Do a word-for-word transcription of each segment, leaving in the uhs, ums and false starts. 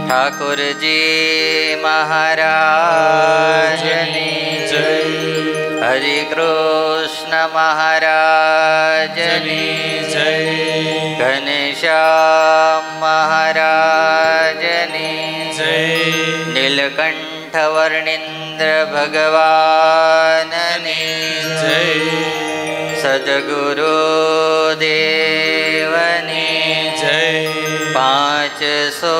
ઠાકોરજી મહારાજની જય. હરે કૃષ્ણ મહારાજની જય. ઘનશ્યામ મહારાજની જય. નીલકંઠ વર્ણિન્દ્ર ભગવાનની જય. સદગુરુ દેવની જય. પાંચસો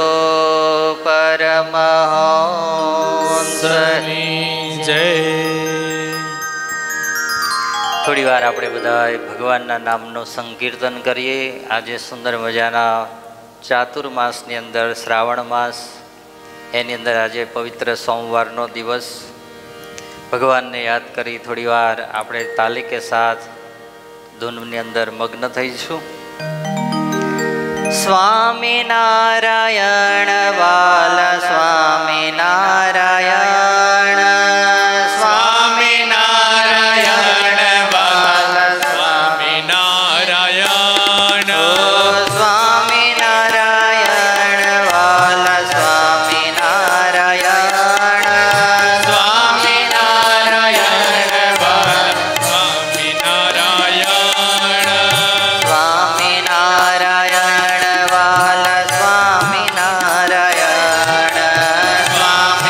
પરમહંસની જય. થોડી વાર આપણે બધા ભગવાનના નામનું સંકીર્તન કરીએ. આજે સુંદર મજાના ચાતુર્માસની અંદર શ્રાવણ માસ, એની અંદર આજે પવિત્ર સોમવારનો દિવસ. ભગવાનને યાદ કરી થોડી વાર આપણે તાલી કે સાથ ધૂનની અંદર મગ્ન થઈશું. સ્વામિનારાયણ વાલ સ્વામિનારાયણ, સ્વામિનારાયણ વાલ સ્વામિનારાયણ, સ્વામિનારાયણ વાલ સ્વામિનારાયણ, સ્વામિનારાયણ વાલ સ્વામિનારાયણ, સ્વામિનારાયણ વાલ સ્વામિનારાયણ, સ્વામિનારાયણ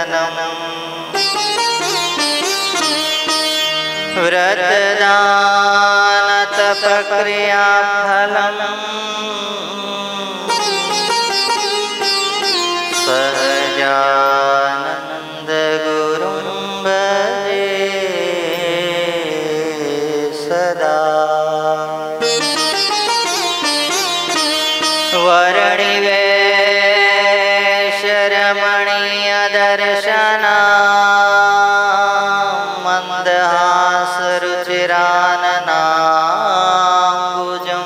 धनम व्रतदान तप क्रिया फलम सहजानंद गुरुं भजे सदा वर्णिवेश रमणीय दर्शना मंदहास रुचिराननाम्बुजं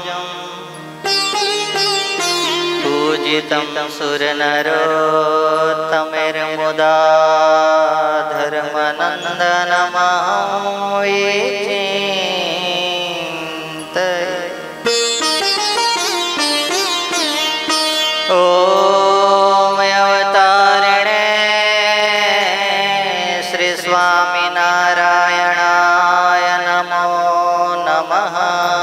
पूजितं सुरनरोत्तमैर्मुदा धर्मनन्दनमहं विचिन्तये। ओम अवतारिणे श्री स्वामिनारायणाय नमो नमः।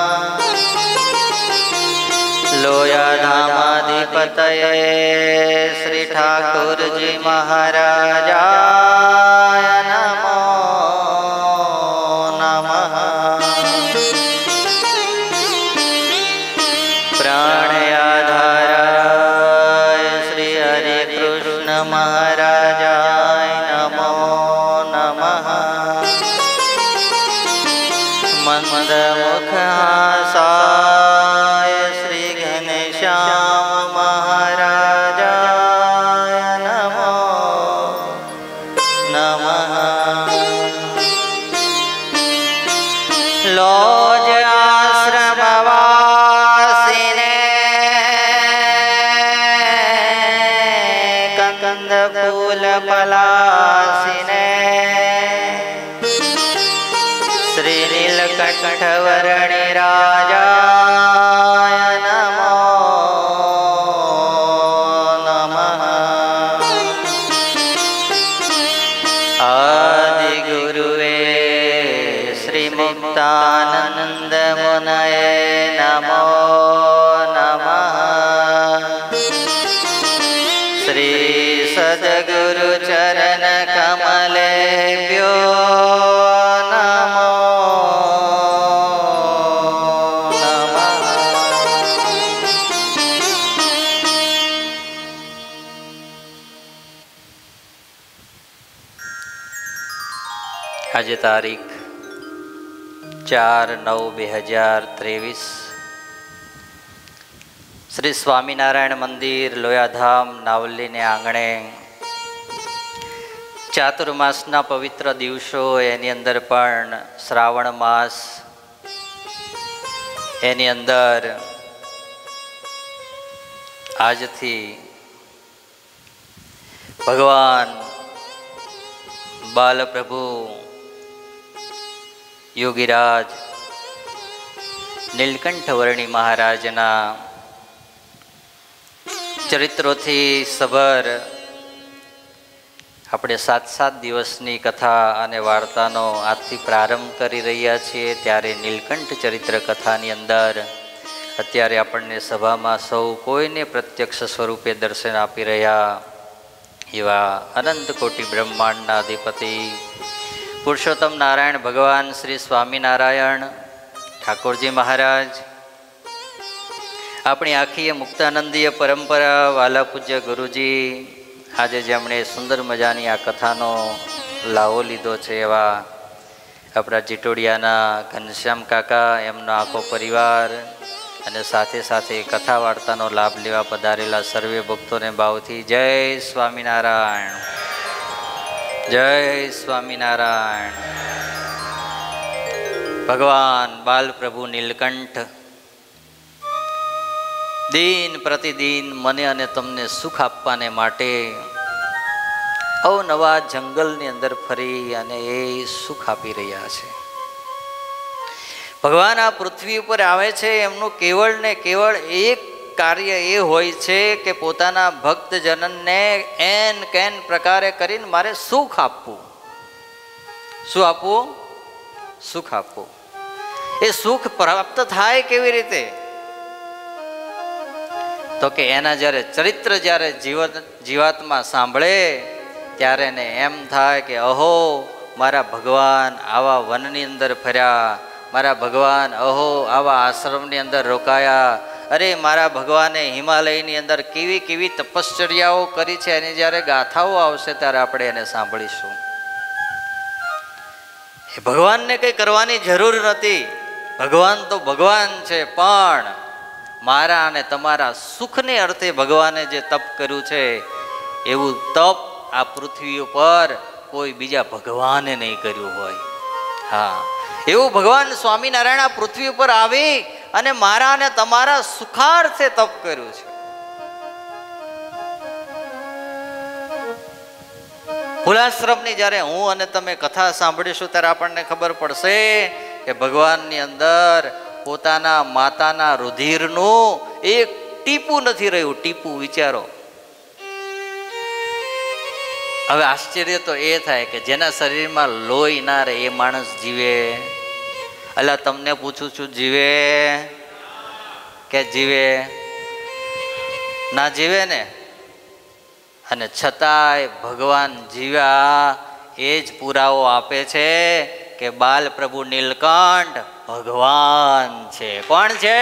लोयाधामाधिपतये श्री ठाकुर जी महाराजाय नमो नमः। प्राणयाधाराय श्री हरि कृष्ण महाराजाय नमो नमः। मंदमुखहासाय श्री घनश्याम महाराजाय नमो नमः। लौज आश्रमवासिने कंद फूल पलासिने श्री नीलकंठवर्णी राजाय नमो नमः। आदि गुरुवे श्री मुक्तानंद मुनये नमो नमः। श्री सद्गुरु चरण कमलेभ्यो नमो नमः। आज तारीख चार नौ बे हज़ार तेवीस श्री स्वामीनारायण मंदिर लोयाधाम नावली ने आंगणे चातुर्मासना पवित्र दिवसों एनी अंदर पण श्रावण मास एनी अंदर आज थी भगवान बाल प्रभु योगीराज नीलकंठवर्णी महाराजना चरित्रोथी सबर આપણે સાત સાત દિવસની કથા અને વાર્તાનો આજથી પ્રારંભ કરી રહ્યા છીએ। ત્યારે નીલકંઠ ચરિત્ર કથાની અંદર અત્યારે આપણને સભામાં સૌ કોઈને પ્રત્યક્ષ સ્વરૂપે દર્શન આપી રહ્યા એવા અનંત કોટી બ્રહ્માંડના અધિપતિ પુરુષોત્તમ નારાયણ ભગવાન શ્રી સ્વામિનારાયણ ઠાકોરજી મહારાજ, આપણી આખી મુક્તાનંદીય પરંપરા વાલા પૂજ્ય ગુરુજી આજે જેમણે સુંદર મજાની આ કથાનો લાવો લીધો છે એવા આપણા જીટોડિયાના ઘનશ્યામ કાકા, એમનો આખો પરિવાર અને સાથે સાથે કથા વાર્તાનો લાભ લેવા પધારેલા સર્વે ભક્તોને ભાવથી જય સ્વામિનારાયણ, જય સ્વામિનારાયણ। ભગવાન બાલ પ્રભુ નીલકંઠ દિન પ્રતિદિન મને અને તમને સુખ આપવાને માટે અવનવા જંગલની અંદર ફરી અને એ સુખ આપી રહ્યા છે। ભગવાન આ પૃથ્વી ઉપર આવે છે એમનું કેવળ ને કેવળ એક કાર્ય એ હોય છે કે પોતાના ભક્તજનને એન કેન પ્રકારે કરીને મારે સુખ આપવું। શું આપવું? સુખ આપવું। એ સુખ પ્રાપ્ત થાય કેવી રીતે? તો કે એના જ્યારે ચરિત્ર જ્યારે જીવત જીવાત્મા સાંભળે ત્યારે ને એમ થાય કે અહો મારા ભગવાન આવા વનની અંદર ફર્યા, મારા ભગવાન અહો આવા આશ્રમની અંદર રોકાયા, અરે મારા ભગવાને હિમાલયની અંદર કેવી કેવી તપશ્ચર્યાઓ કરી છે એની જ્યારે ગાથાઓ આવશે ત્યારે આપણે એને સાંભળીશું. એ ભગવાનને કંઈ કરવાની જરૂર નથી, ભગવાન તો ભગવાન છે, પણ મારા અને તમારા સુખને અર્થે ભગવાને જે તપ કર્યું છે એવું તપ આ પૃથ્વી ઉપર કોઈ બીજા ભગવાને નહીં કર્યું હોય. હા, એવું ભગવાન સ્વામિનારાયણ આ પૃથ્વી ઉપર આવી અને મારા અને તમારા સુખાર્થે તપ કર્યું છે. હુલાશ્રમની જ્યારે હું અને તમે કથા સાંભળીશું ત્યારે આપણને ખબર પડશે કે ભગવાનની અંદર પોતાના માતાના રુધિરનું એક ટીપું નથી રહ્યું. ટીપું વિચારો. હવે આશ્ચર્ય તો એ થાય કે જેના શરીરમાં લોહી ના રહે એ માણસ જીવે? અલા તમને પૂછું છું, જીવે કે જીવે? ના જીવે ને. અને છતાંય ભગવાન જીવ્યા એ જ પુરાવો આપે છે કે બાલ પ્રભુ નીલકંઠ ભગવાન છે. કોણ છે?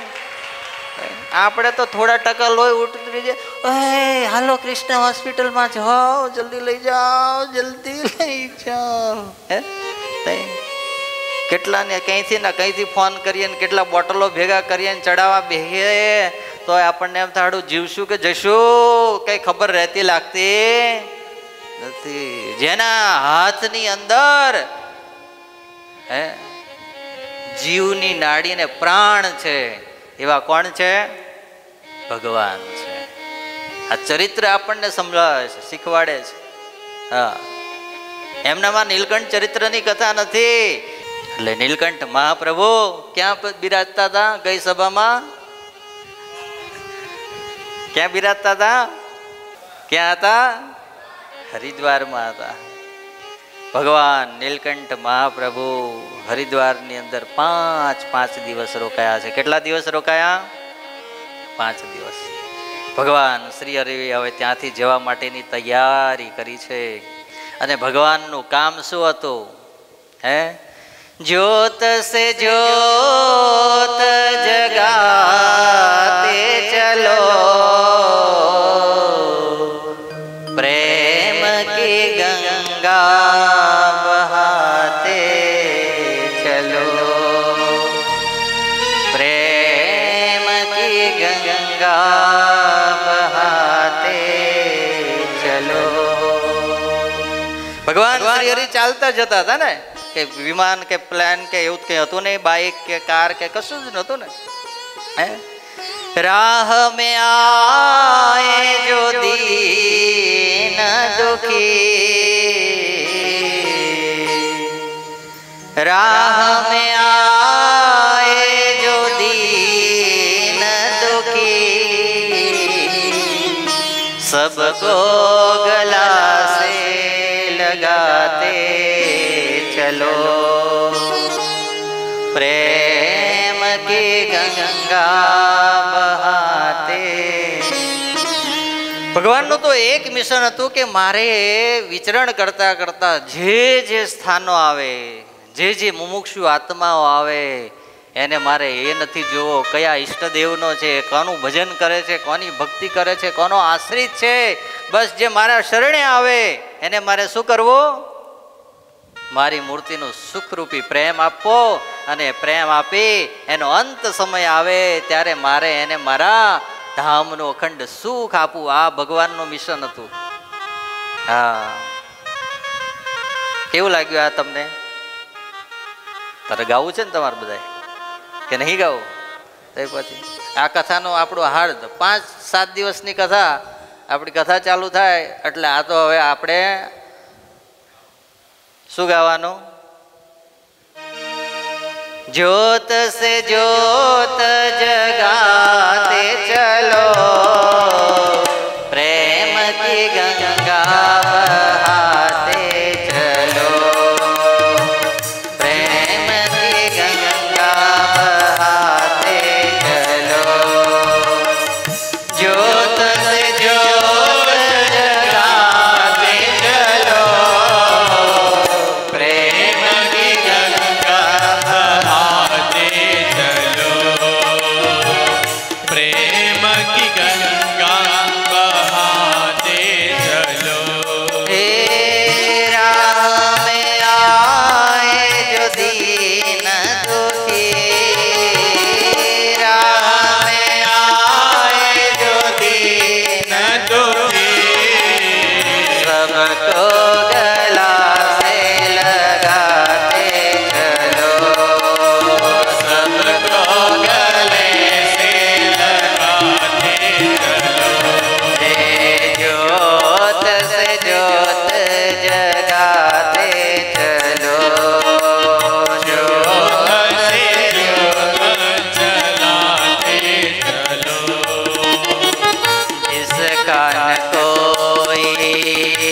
આપણે તો થોડા ટકા લોહી ઉતરી જાય, હાલો કૃષ્ણ હોસ્પિટલમાં જાઓ, જલ્દી લઈ જાઓ, જલ્દી લઈ જાઓ. હે કેટલા ને કંઈથી ને કંઈથી ફોન કરીએ ને કેટલા બોટલો ભેગા કરીએ ને ચડાવવા બેહીએ તો આપણને એમ થાડું જીવશું કે જશું કઈ ખબર રહેતી લાગતી નથી. જેના હાથની અંદર હે જીવની નાડી ને પ્રાણ છે એવા કોણ છે? ભગવાન છે. આ ચરિત્ર આપણને સમજાવે છે, શીખવાડે છે. હા, એમનામાં નીલકંઠ ચરિત્રની કથા નથી. એટલે નીલકંઠ મહાપ્રભુ ક્યાં બિરાજતા હતા? ગઈ સભામાં ક્યાં બિરાજતા હતા? ક્યાં હતા? હરિદ્વારમાં હતા. ભગવાન નીલકંઠ મહાપ્રભુ હરિદ્વારની અંદર પાંચ પાંચ દિવસ રોકાયા છે. કેટલા દિવસ રોકાયા? પાંચ દિવસ. ભગવાન શ્રી હરિ હવે ત્યાંથી જવા માટેની તૈયારી કરી છે. અને ભગવાનનું કામ શું હતું? હે જ્યોત સે જ્યોત જગાતે ચલો, પ્રેમ કી ગંગા બહાતે ચલો, પ્રેમ કી ગંગા બહાતે ચલો. ભગવાન શ્રી હરિ ચાલતા જતા હતા ને, કે વિમાન કે પ્લેન કે એવું કઈ હતું નહીં, બાઇક કે કાર કે કશું જ નતું ને. હે રાહ મેં આએ જો દીન દુખી, રાહ મેં આએ જો દીન દુખી, सबको गला से लगाते चलो, प्रेम की गंगा बहाते. ભગવાનનું તો એક મિશન હતું કે મારે વિચરણ કરતા કરતા જે જે સ્થાનો આવે, જે જે મુમુક્ષુ આત્માઓ આવે એને મારે એ નથી જોવો કયા ઈષ્ટદેવનો છે, કોનું ભજન કરે છે, કોની ભક્તિ કરે છે, કોનો આશ્રિત છે. બસ જે મારા શરણે આવે એને મારે શું કરવું? મારી મૂર્તિનું સુખરૂપી પ્રેમ આપવો, અને પ્રેમ આપી એનો અંત સમય આવે ત્યારે મારે એને મારા ધામનું અખંડ સુખ આપવું. આ ભગવાનનું મિશન હતું. હા, કેવું લાગ્યું આ તમને? તારે ગાવું છે ને તમારે બધા કે નહીં ગાવું? તો પછી આ કથાનો આપણું હાર્દ પાંચ સાત દિવસની કથા આપણી કથા ચાલુ થાય એટલે આ તો હવે આપણે શું ગાવાનું? જ્યોત સે જ્યોત જગાતે ચલો, પ્રેમ કી ગંગા બહાતે ચલો, પ્રેમ કી ગંગા બહાતે ચલો, જ્યોત સે જ્યોત જગાતે ચલો.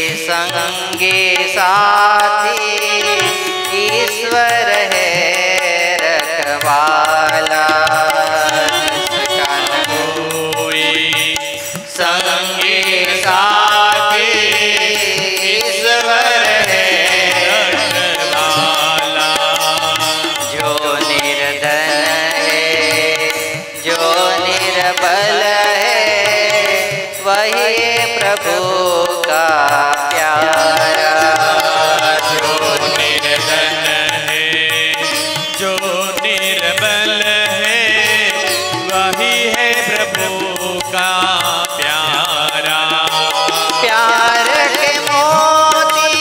संगी साथी ईश्वर है रखवाला। संगी साथी ईश्वर है रखवाला। जो निर्धन है जो निर्बल है वही प्रभु का प्यारा। जो निर्धन है जो निर्बल है वही है प्रभु का प्यारा। प्यार के मोती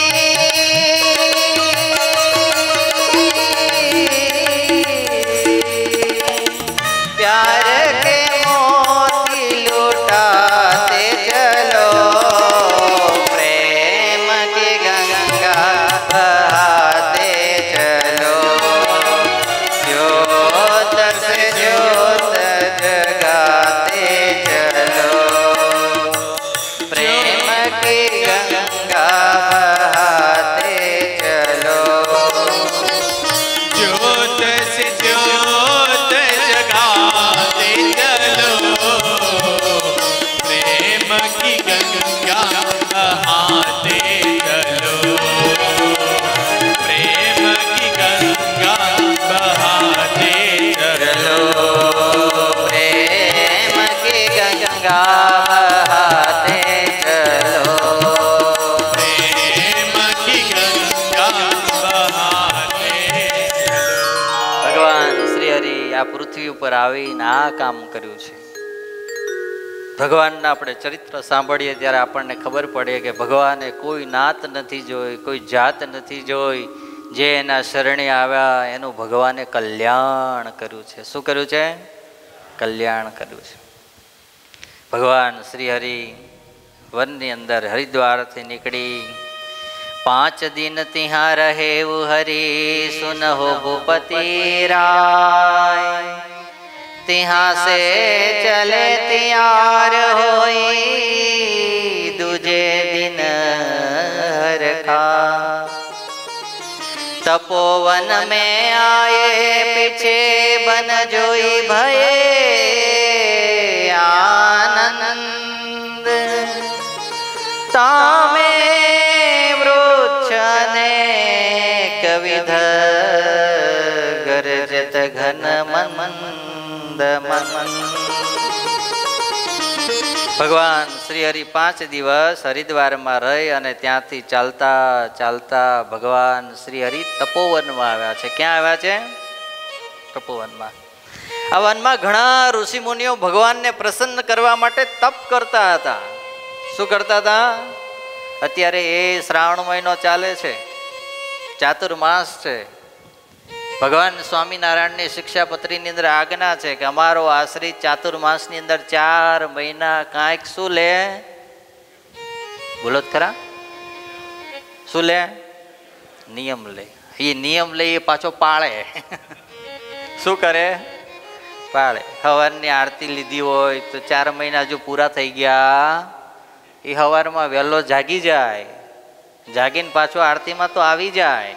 प्यार के मोती लुटाते चलो, प्रेम की गंगा बहाते चलो। ज्योत से ज्योत जगाते चलो, प्रेम की गंगा बहाते चलो। ज्योत से ज्योत जगाते चलो, प्रेम की गंगा बहाते चलो। प्रेम की गंगा बहाते चलो। प्रेम की गंगा बहाते चलो। प्रेम की गंगा बहाते चलो। ભગવાન શ્રી હરિ આ પૃથ્વી ઉપર આવીને આ કામ કર્યું છે. ભગવાનના આપણે ચરિત્ર સાંભળીએ ત્યારે આપણને ખબર પડે કે ભગવાને કોઈ નાત નથી જોઈ, કોઈ જાત નથી જોઈ. જે એના શરણે આવ્યા એનું ભગવાને કલ્યાણ કર્યું છે. શું કર્યું છે? કલ્યાણ કર્યું છે. ભગવાન શ્રી હરિ વનની અંદર હરિદ્વારથી નીકળી पांच दिन तिहाँ रहे वो हरि सुनहो भूपति राय। तिहाँ से चले तियार होई दूजे दिन हरखा। तपोवन में आए पीछे बन जोई भये आनंद। तामे कविध गरजत घन मंद मन। ભગવાન શ્રી હરિ પાંચ દિવસ હરિદ્વારમાં રહી અને ત્યાંથી ચાલતા ચાલતા ભગવાન શ્રી હરિ તપોવનમાં આવ્યા છે. ક્યાં આવ્યા છે? તપોવનમાં. આ વનમાં ઘણા ઋષિ મુનિઓ ભગવાનને પ્રસન્ન કરવા માટે તપ કરતા હતા. શું કરતા હતા? અત્યારે એ શ્રાવણ મહિનો ચાલે છે, ચાતુર્માસ છે. ભગવાન સ્વામિનારાયણની શિક્ષાપત્રીની અંદર આજ્ઞા છે કે અમારો આશ્રિત ચાતુર્માસની અંદર ચાર મહિના કાંઈક શું લે? બોલો ખરા, શું લે? નિયમ લે. એ નિયમ લઈ એ પાછો પાળે. શું કરે? પાળે. હવારની આરતી લીધી હોય તો ચાર મહિના જો પૂરા થઈ ગયા, એ સવારમાં વહેલો જાગી જાય, જાગીને પાછો આરતીમાં તો આવી જાય.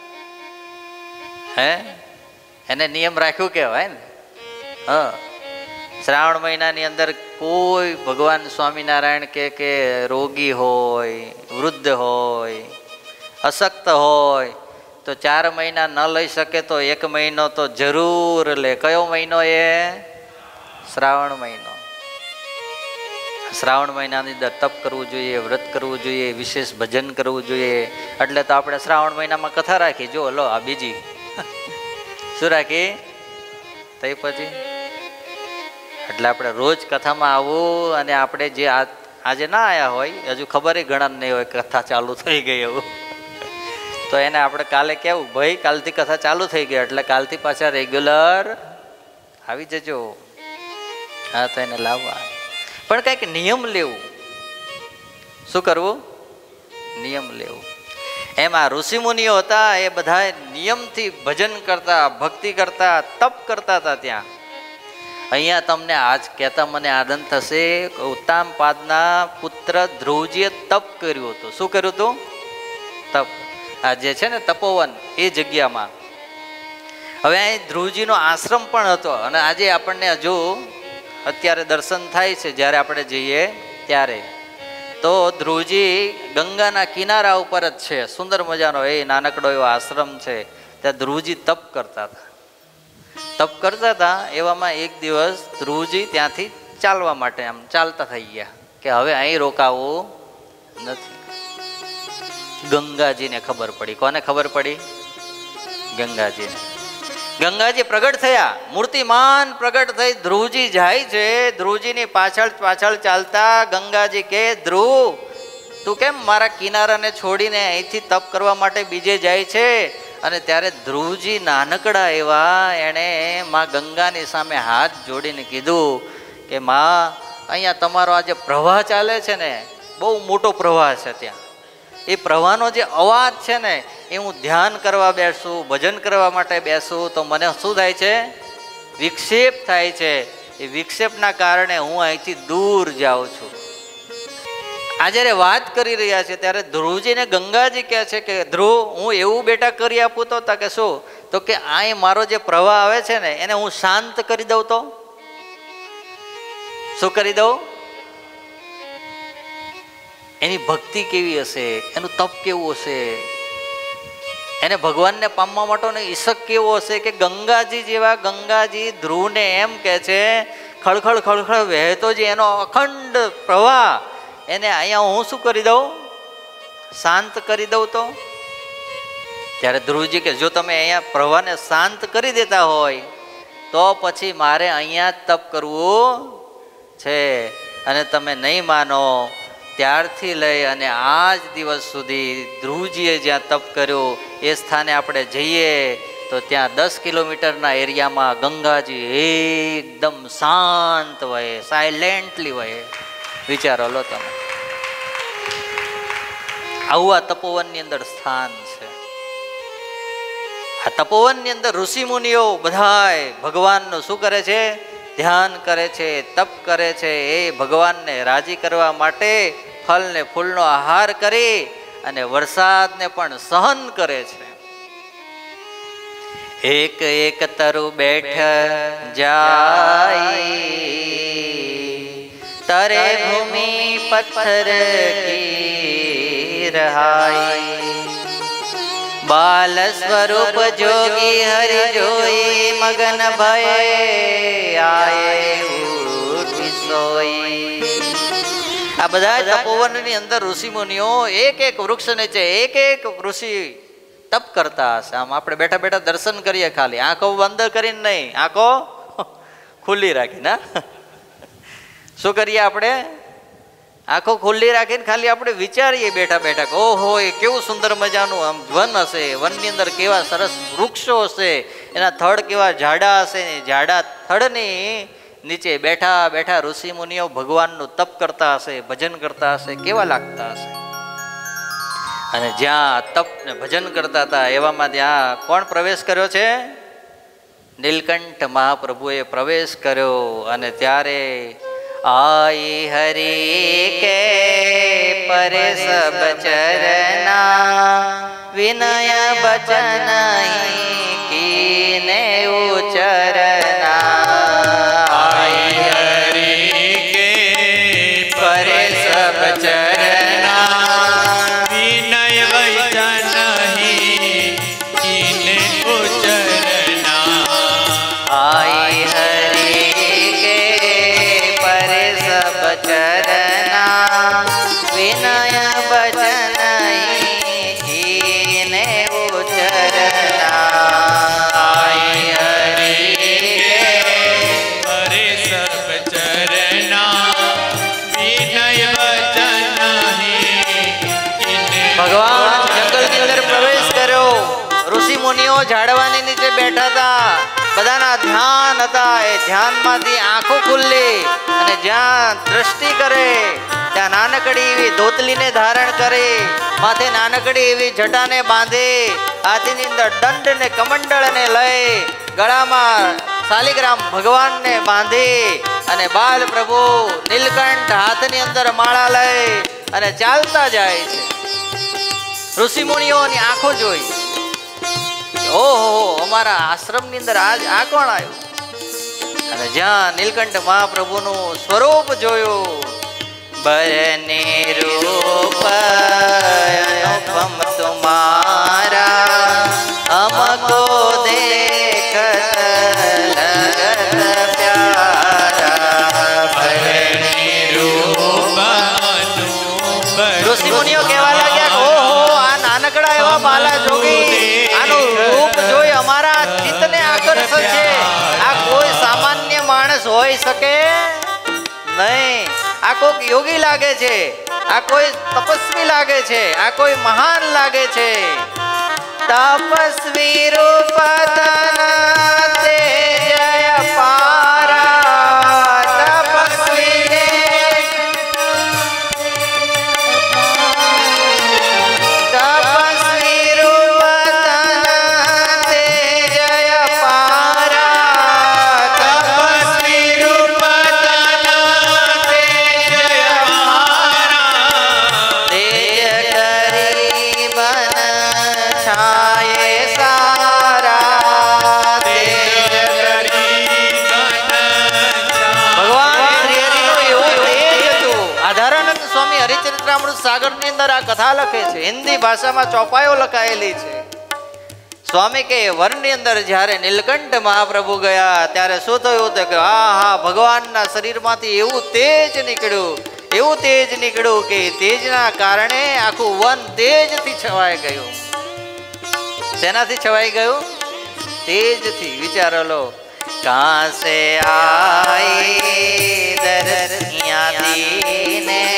હે, એને નિયમ રાખ્યું કહેવાય ને. હા, શ્રાવણ મહિનાની અંદર કોઈ ભગવાન સ્વામિનારાયણ કે કે રોગી હોય, વૃદ્ધ હોય, અશક્ત હોય તો ચાર મહિના ન લઈ શકે તો એક મહિનો તો જરૂર લે. કયો મહિનો એ? શ્રાવણ મહિનો. શ્રાવણ મહિનાની અંદર તપ કરવું જોઈએ, વ્રત કરવું જોઈએ, વિશેષ ભજન કરવું જોઈએ. એટલે તો આપણે શ્રાવણ મહિનામાં કથા રાખી. જો લો આ બીજી શું રાખી તઈ પછી. એટલે આપણે રોજ કથામાં આવવું. અને આપણે જે આજે ના આવ્યા હોય, હજુ ખબર ઘણા નહીં હોય કથા ચાલુ થઈ ગઈ એવું, તો એને આપણે કાલે કેવું, ભાઈ કાલથી કથા ચાલુ થઈ ગઈ એટલે કાલથી પાછા રેગ્યુલર આવી જજો. હા, તો એને લાવવા પણ કંઈક નિયમ લેવું. શું કરવું? નિયમ લેવું. એમાં ઋષિમુનિઓ હતા, એ બધા નિયમથી ભજન કરતા, ભક્તિ કરતા, તપ કરતા હતા. ત્યાં અહીંયા તમને આજ કહેતા મને આનંદ થશે કે ઉત્તામ પાદના પુત્ર પવિત્ર ધ્રુવજીએ તપ કર્યું હતું. શું કર્યું હતું? તપ. આ જે છે ને તપોવન એ જગ્યામાં હવે અહીં ધ્રુવજીનો આશ્રમ પણ હતો. અને આજે આપણને હજુ અત્યારે દર્શન થાય છે જ્યારે આપણે જઈએ ત્યારે. તો ધ્રુવજી ગંગાના કિનારા ઉપર જ છે. સુંદર મજાનો એ નાનકડો એવો આશ્રમ છે. ત્યાં ધ્રુવજી તપ કરતા હતા. તપ કરતા હતા એવામાં એક દિવસ ધ્રુવજી ત્યાંથી ચાલવા માટે આમ ચાલતા થઈ ગયા કે હવે અહીં રોકાવું નથી. ગંગાજીને ખબર પડી. કોને ખબર પડી? ગંગાજીને. ગંગાજી પ્રગટ થયા, મૂર્તિમાન પ્રગટ થઈ. ધ્રુવજી જાય છે, ધ્રુવજીની પાછળ પાછળ ચાલતા ગંગાજી કે ધ્રુવ તું કેમ મારા કિનારાને છોડીને અહીંથી તપ કરવા માટે બીજે જાય છે? અને ત્યારે ધ્રુવજી નાનકડા એવા એણે માં ગંગાની સામે હાથ જોડીને કીધું કે માં અહીંયા તમારો આ જે પ્રવાહ ચાલે છે ને બહુ મોટો પ્રવાહ છે. ત્યાં એ પ્રવાહનો જે અવાજ છે ને એ હું ધ્યાન કરવા બેસું, ભજન કરવા માટે બેસું તો મને શું થાય છે? વિક્ષેપ થાય છે. એ વિક્ષેપના કારણે હું અહીંથી દૂર જાઉં છું. આ જ્યારે વાત કરી રહ્યા છે ત્યારે ધ્રુવજીને ગંગાજી કહે છે કે ધ્રુવ હું એવું બેટા કરી આપું તો કે શું? તો કે આ મારો જે પ્રવાહ આવે છે ને એને હું શાંત કરી દઉં તો શું કરી દઉં? એની ભક્તિ કેવી હશે, એનું તપ કેવું હશે, એને ભગવાનને પામવા માટેનો ઈશક કેવો હશે કે ગંગાજી જેવા ગંગાજી ધ્રુવને એમ કહે છે ખળખળ ખળખળ વહેતો જે એનો અખંડ પ્રવાહ એને અહીંયા હું શું કરી દઉં? શાંત કરી દઉં તો? ત્યારે ધ્રુવજી કે જો તમે અહીંયા પ્રવાહને શાંત કરી દેતા હોય તો પછી મારે અહીંયા તપ કરવું છે. અને તમે નહીં માનો ત્યારથી લઈ અને આજ દિવસ સુધી ધ્રુવજીએ જ્યાં તપ કર્યું એ સ્થાને આપણે જઈએ તો ત્યાં દસ કિલોમીટરના એરિયામાં ગંગાજી એકદમ શાંત વહે, સાયલેન્ટલી વહે. વિચારો લો તમે. આવું આ તપોવનની અંદર સ્થાન છે. આ તપોવનની અંદર ઋષિ મુનિઓ બધાય ભગવાનનું શું કરે છે? ધ્યાન કરે છે, તપ કરે છે. એ ભગવાનને રાજી કરવા માટે ફળ ને ફૂલનો આહાર કરી અને વરસાદને પણ સહન કરે છે. એક એક તરુ બેઠ જાય તરે ભૂમિ પથ્થર કી રહાઈ બાલ સ્વરૂપ જોગી હરિ જોઈ મગન ભય આયે ઉઠી સોઈ. આ બધા તપોવનની અંદર ઋષિ મુનિઓ એક એક વૃક્ષ નીચે એક એક ઋષિ તપ કરતા હશે. આમ આપણે બેઠા બેઠા દર્શન કરીએ ખાલી આંખો બંધ કરીને નહીં, આંખો ખુલ્લી રાખીને. શું કરીએ આપણે? આંખો ખુલ્લી રાખીને ખાલી આપણે વિચારીએ બેઠા બેઠા કે ઓહો એ કેવું સુંદર મજાનું આમ વન હશે, વનની અંદર કેવા સરસ વૃક્ષો હશે, એના થડ કેવા જાડા હશે. જાડા થડની નીચે બેઠા બેઠા ઋષિ મુનિઓ ભગવાનનું તપ કરતા હશે, ભજન કરતા હશે, કેવા લાગતા હશે. અને જ્યાં તપ ને ભજન કરતા હતા એવામાં ત્યાં કોણ પ્રવેશ કર્યો છે? નીલકંઠ મહાપ્રભુએ પ્રવેશ કર્યો. અને ત્યારે આઈ હરી કે પરે સબ ચરના વિનય બચન કીને ઉચરના. આઈ હરી કે પરે સબ ચરના વિનય વચન કીને ઉચરના. આઈ હરી કે પરે સબ ચરના વિનય બચન કીને ઉચરના. આઈ હરી કે પરે સબ ચરના વિનય વચન કીને. ભગવાન જંગલની અંદર પ્રવેશ કર્યો. ઋષિ મુનિઓ ઝાડવાની નીચે બેઠા હતા, બધાના ધ્યાન હતા. એ ધ્યાનમાંથી આંખો ખુલ્લી અને જ્યાં દ્રષ્ટિ કરે ત્યાં નાનકડી એવી ધોતલીને ધારણ કરી, માથે નાનકડી એવી જટાને બાંધી, હાથની અંદર દંડ ને કમંડળ ને લઈ, ગળામાં શાલિગ્રામ ભગવાનને બાંધી અને બાલ પ્રભુ નીલકંઠ હાથની અંદર માળા લઈ અને ચાલતા જાય છે. ઋષિ મુનિઓની આંખો જોઈ, ઓહો અમારા આશ્રમની અંદર આજ આ કોણ આવ્યું? અને જ્યાં નીલકંઠ મહાપ્રભુનું સ્વરૂપ જોયું, બરને રૂપ અનુપમ તુમારા हमको देख लगत प्यारा भरणी रूप ऋषि मुनियो कहेवा लाग्या, ओहो आ नानकड़ा एवा बाला जोगी, आનું રૂપ જોઈ અમારા ચિત્તને આકર્ષણ છે. આ કોઈ સામાન્ય માણસ હોઈ શકે નહીં. આ કોઈક યોગી લાગે છે, આ કોઈ તપસ્વી લાગે છે, આ કોઈ મહાન લાગે છે. तपस्वी रूप तन तेज पारा तपस्वी तपस्वी रूप तन तेज पारा तपस्वी रूप तन तेज पारा तेज करी बन छाये सारा तेज करी ભગવાન શ્રી હરિનો એવો તેજ હતો. આધારાનંદ સ્વામી હરિચરિત્રામૃત સાગર ની અંદર આ કથા લખે છે, હિન્દી ભાષામાં ચોપાઈઓ લખાયેલી છે. સ્વામી કે વનની અંદર જ્યારે નીલકંઠ મહાપ્રભુ ગયા ત્યારે શું થયું કે હા હા ભગવાનના શરીરમાંથી એવું તેજ નીકળ્યું, એવું તેજ નીકળ્યું કે તેજના કારણે આખું વન તેજથી છવાઈ ગયું. સેનાથી છવાઈ ગયું? તેજથી. વિચારો લો, કહાં સે આઈ દર્શિયા ને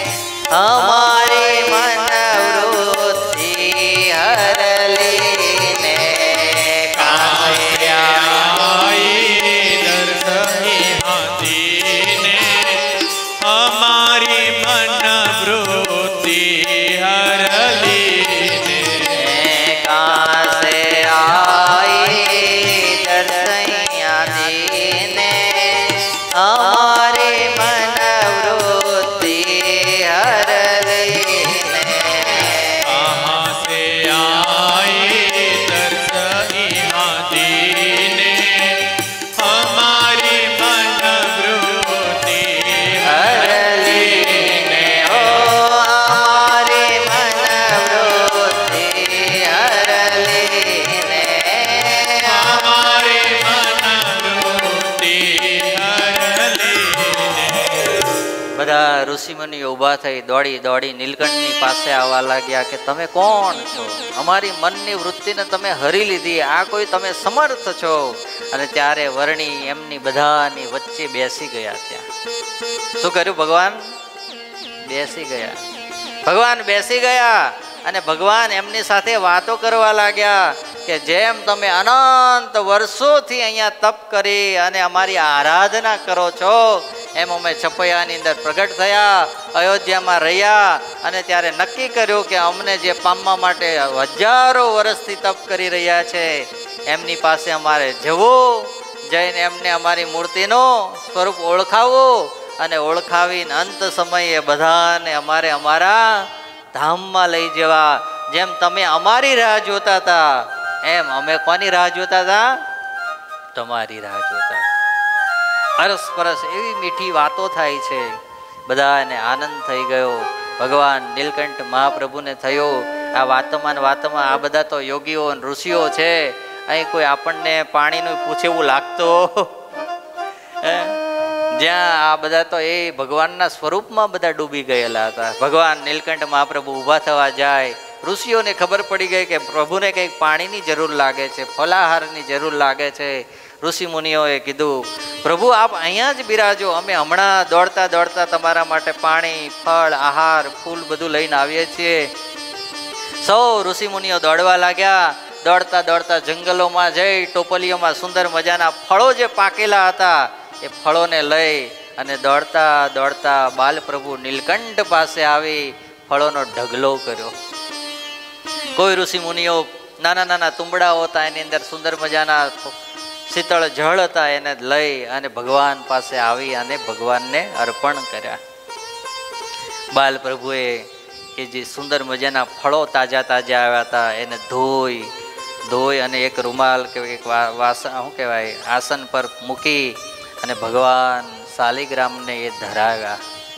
હમારે મન વૃત્તિ હર લેને કહાં સે આઈ દર્શિયા ને हमारी मन वृत्ति हर लीने कहाँ से आई दर्शैया दीने हमारे मन वृत्ति हर लीने कहाँ से आई दर्शैया दीने हमारी मन वृत्ति हर लीने ओ हमारे मन वृत्ति हर लीने हमारे मन वृत्ति हर लीने બધા ઋષિમુનિઓ ઊભા થઈ દોડી દોડી નીલકંઠની પાસે આવવા લાગ્યા કે તમે કોણ છો? અમારી મનની વૃત્તિને તમે હરી લીધી, આ કોઈ તમે સમર્થ છો? અને ત્યારે વર્ણી એમની બધાની વચ્ચે બેસી ગયા. ત્યાં શું કર્યું? ભગવાન બેસી ગયા. ભગવાન બેસી ગયા અને ભગવાન એમની સાથે વાતો કરવા લાગ્યા કે જેમ તમે અનંત વર્ષોથી અહીંયા તપ કરી અને અમારી આરાધના કરો છો એમ અમે છપૈયાની અંદર પ્રગટ થયા, અયોધ્યામાં રહ્યા અને ત્યારે નક્કી કર્યું કે અમને જે પામવા માટે હજારો વર્ષથી તપ કરી રહ્યા છે એમની પાસે અમારે જવું, જઈને એમને અમારી મૂર્તિનું સ્વરૂપ ઓળખાવવું અને ઓળખાવીને અંત સમયે બધાને અમારે અમારા ધામમાં લઈ જવા. જેમ તમે અમારી રાહ જોતા હતા એમ અમે કોની રાહ જોતા હતા? તમારી રાહ જોતા. અરસ પરસ એવી મીઠી વાતો થાય છે, બધાને આનંદ થઈ ગયો. ભગવાન નીલકંઠ મહાપ્રભુને થયો આ વાતોમાં વાતોમાં આ બધા તો યોગીઓ અને ઋષિઓ છે, અહીં કોઈ આપણને પાણીનું પૂછે એવું લાગતું? જ્યાં આ બધા તો એ ભગવાનના સ્વરૂપમાં બધા ડૂબી ગયેલા હતા. ભગવાન નીલકંઠ મહાપ્રભુ ઊભા થવા જાય, ઋષિઓને ખબર પડી ગઈ કે પ્રભુને કંઈક પાણીની જરૂર લાગે છે, ફલાહારની જરૂર લાગે છે. ઋષિ મુનિઓએ કીધું પ્રભુ આપ અહીંયા જ બિરાજો, અમે હમણાં દોડતા દોડતા તમારા માટે પાણી, ફળ, આહાર, ફૂલ બધું લઈને આવીએ છીએ. સૌ ઋષિ મુનિઓ દોડવા લાગ્યા. દોડતા દોડતા જંગલોમાં જઈ ટોપલીઓમાં સુંદર મજાના ફળો જે પાકેલા હતા એ ફળોને લઈ અને દોડતા દોડતા બાલપ્રભુ નીલકંઠ પાસે આવી ફળોનો ઢગલો કર્યો. કોઈ ઋષિ મુનિઓ નાના નાના તુંબડાઓ હતા એની અંદર સુંદર મજાના શીતળ જળ હતા એને લઈ અને ભગવાન પાસે આવી અને ભગવાનને અર્પણ કર્યા. બાલ પ્રભુએ એ જે સુંદર મજાના ફળો તાજા તાજા આવ્યા હતા એને ધોઈ ધોઈ અને એક રૂમાલ કે એક વાસણ શું કહેવાય આસન પર મૂકી અને ભગવાન શાલિગ્રામને એ ધરાવ્યા.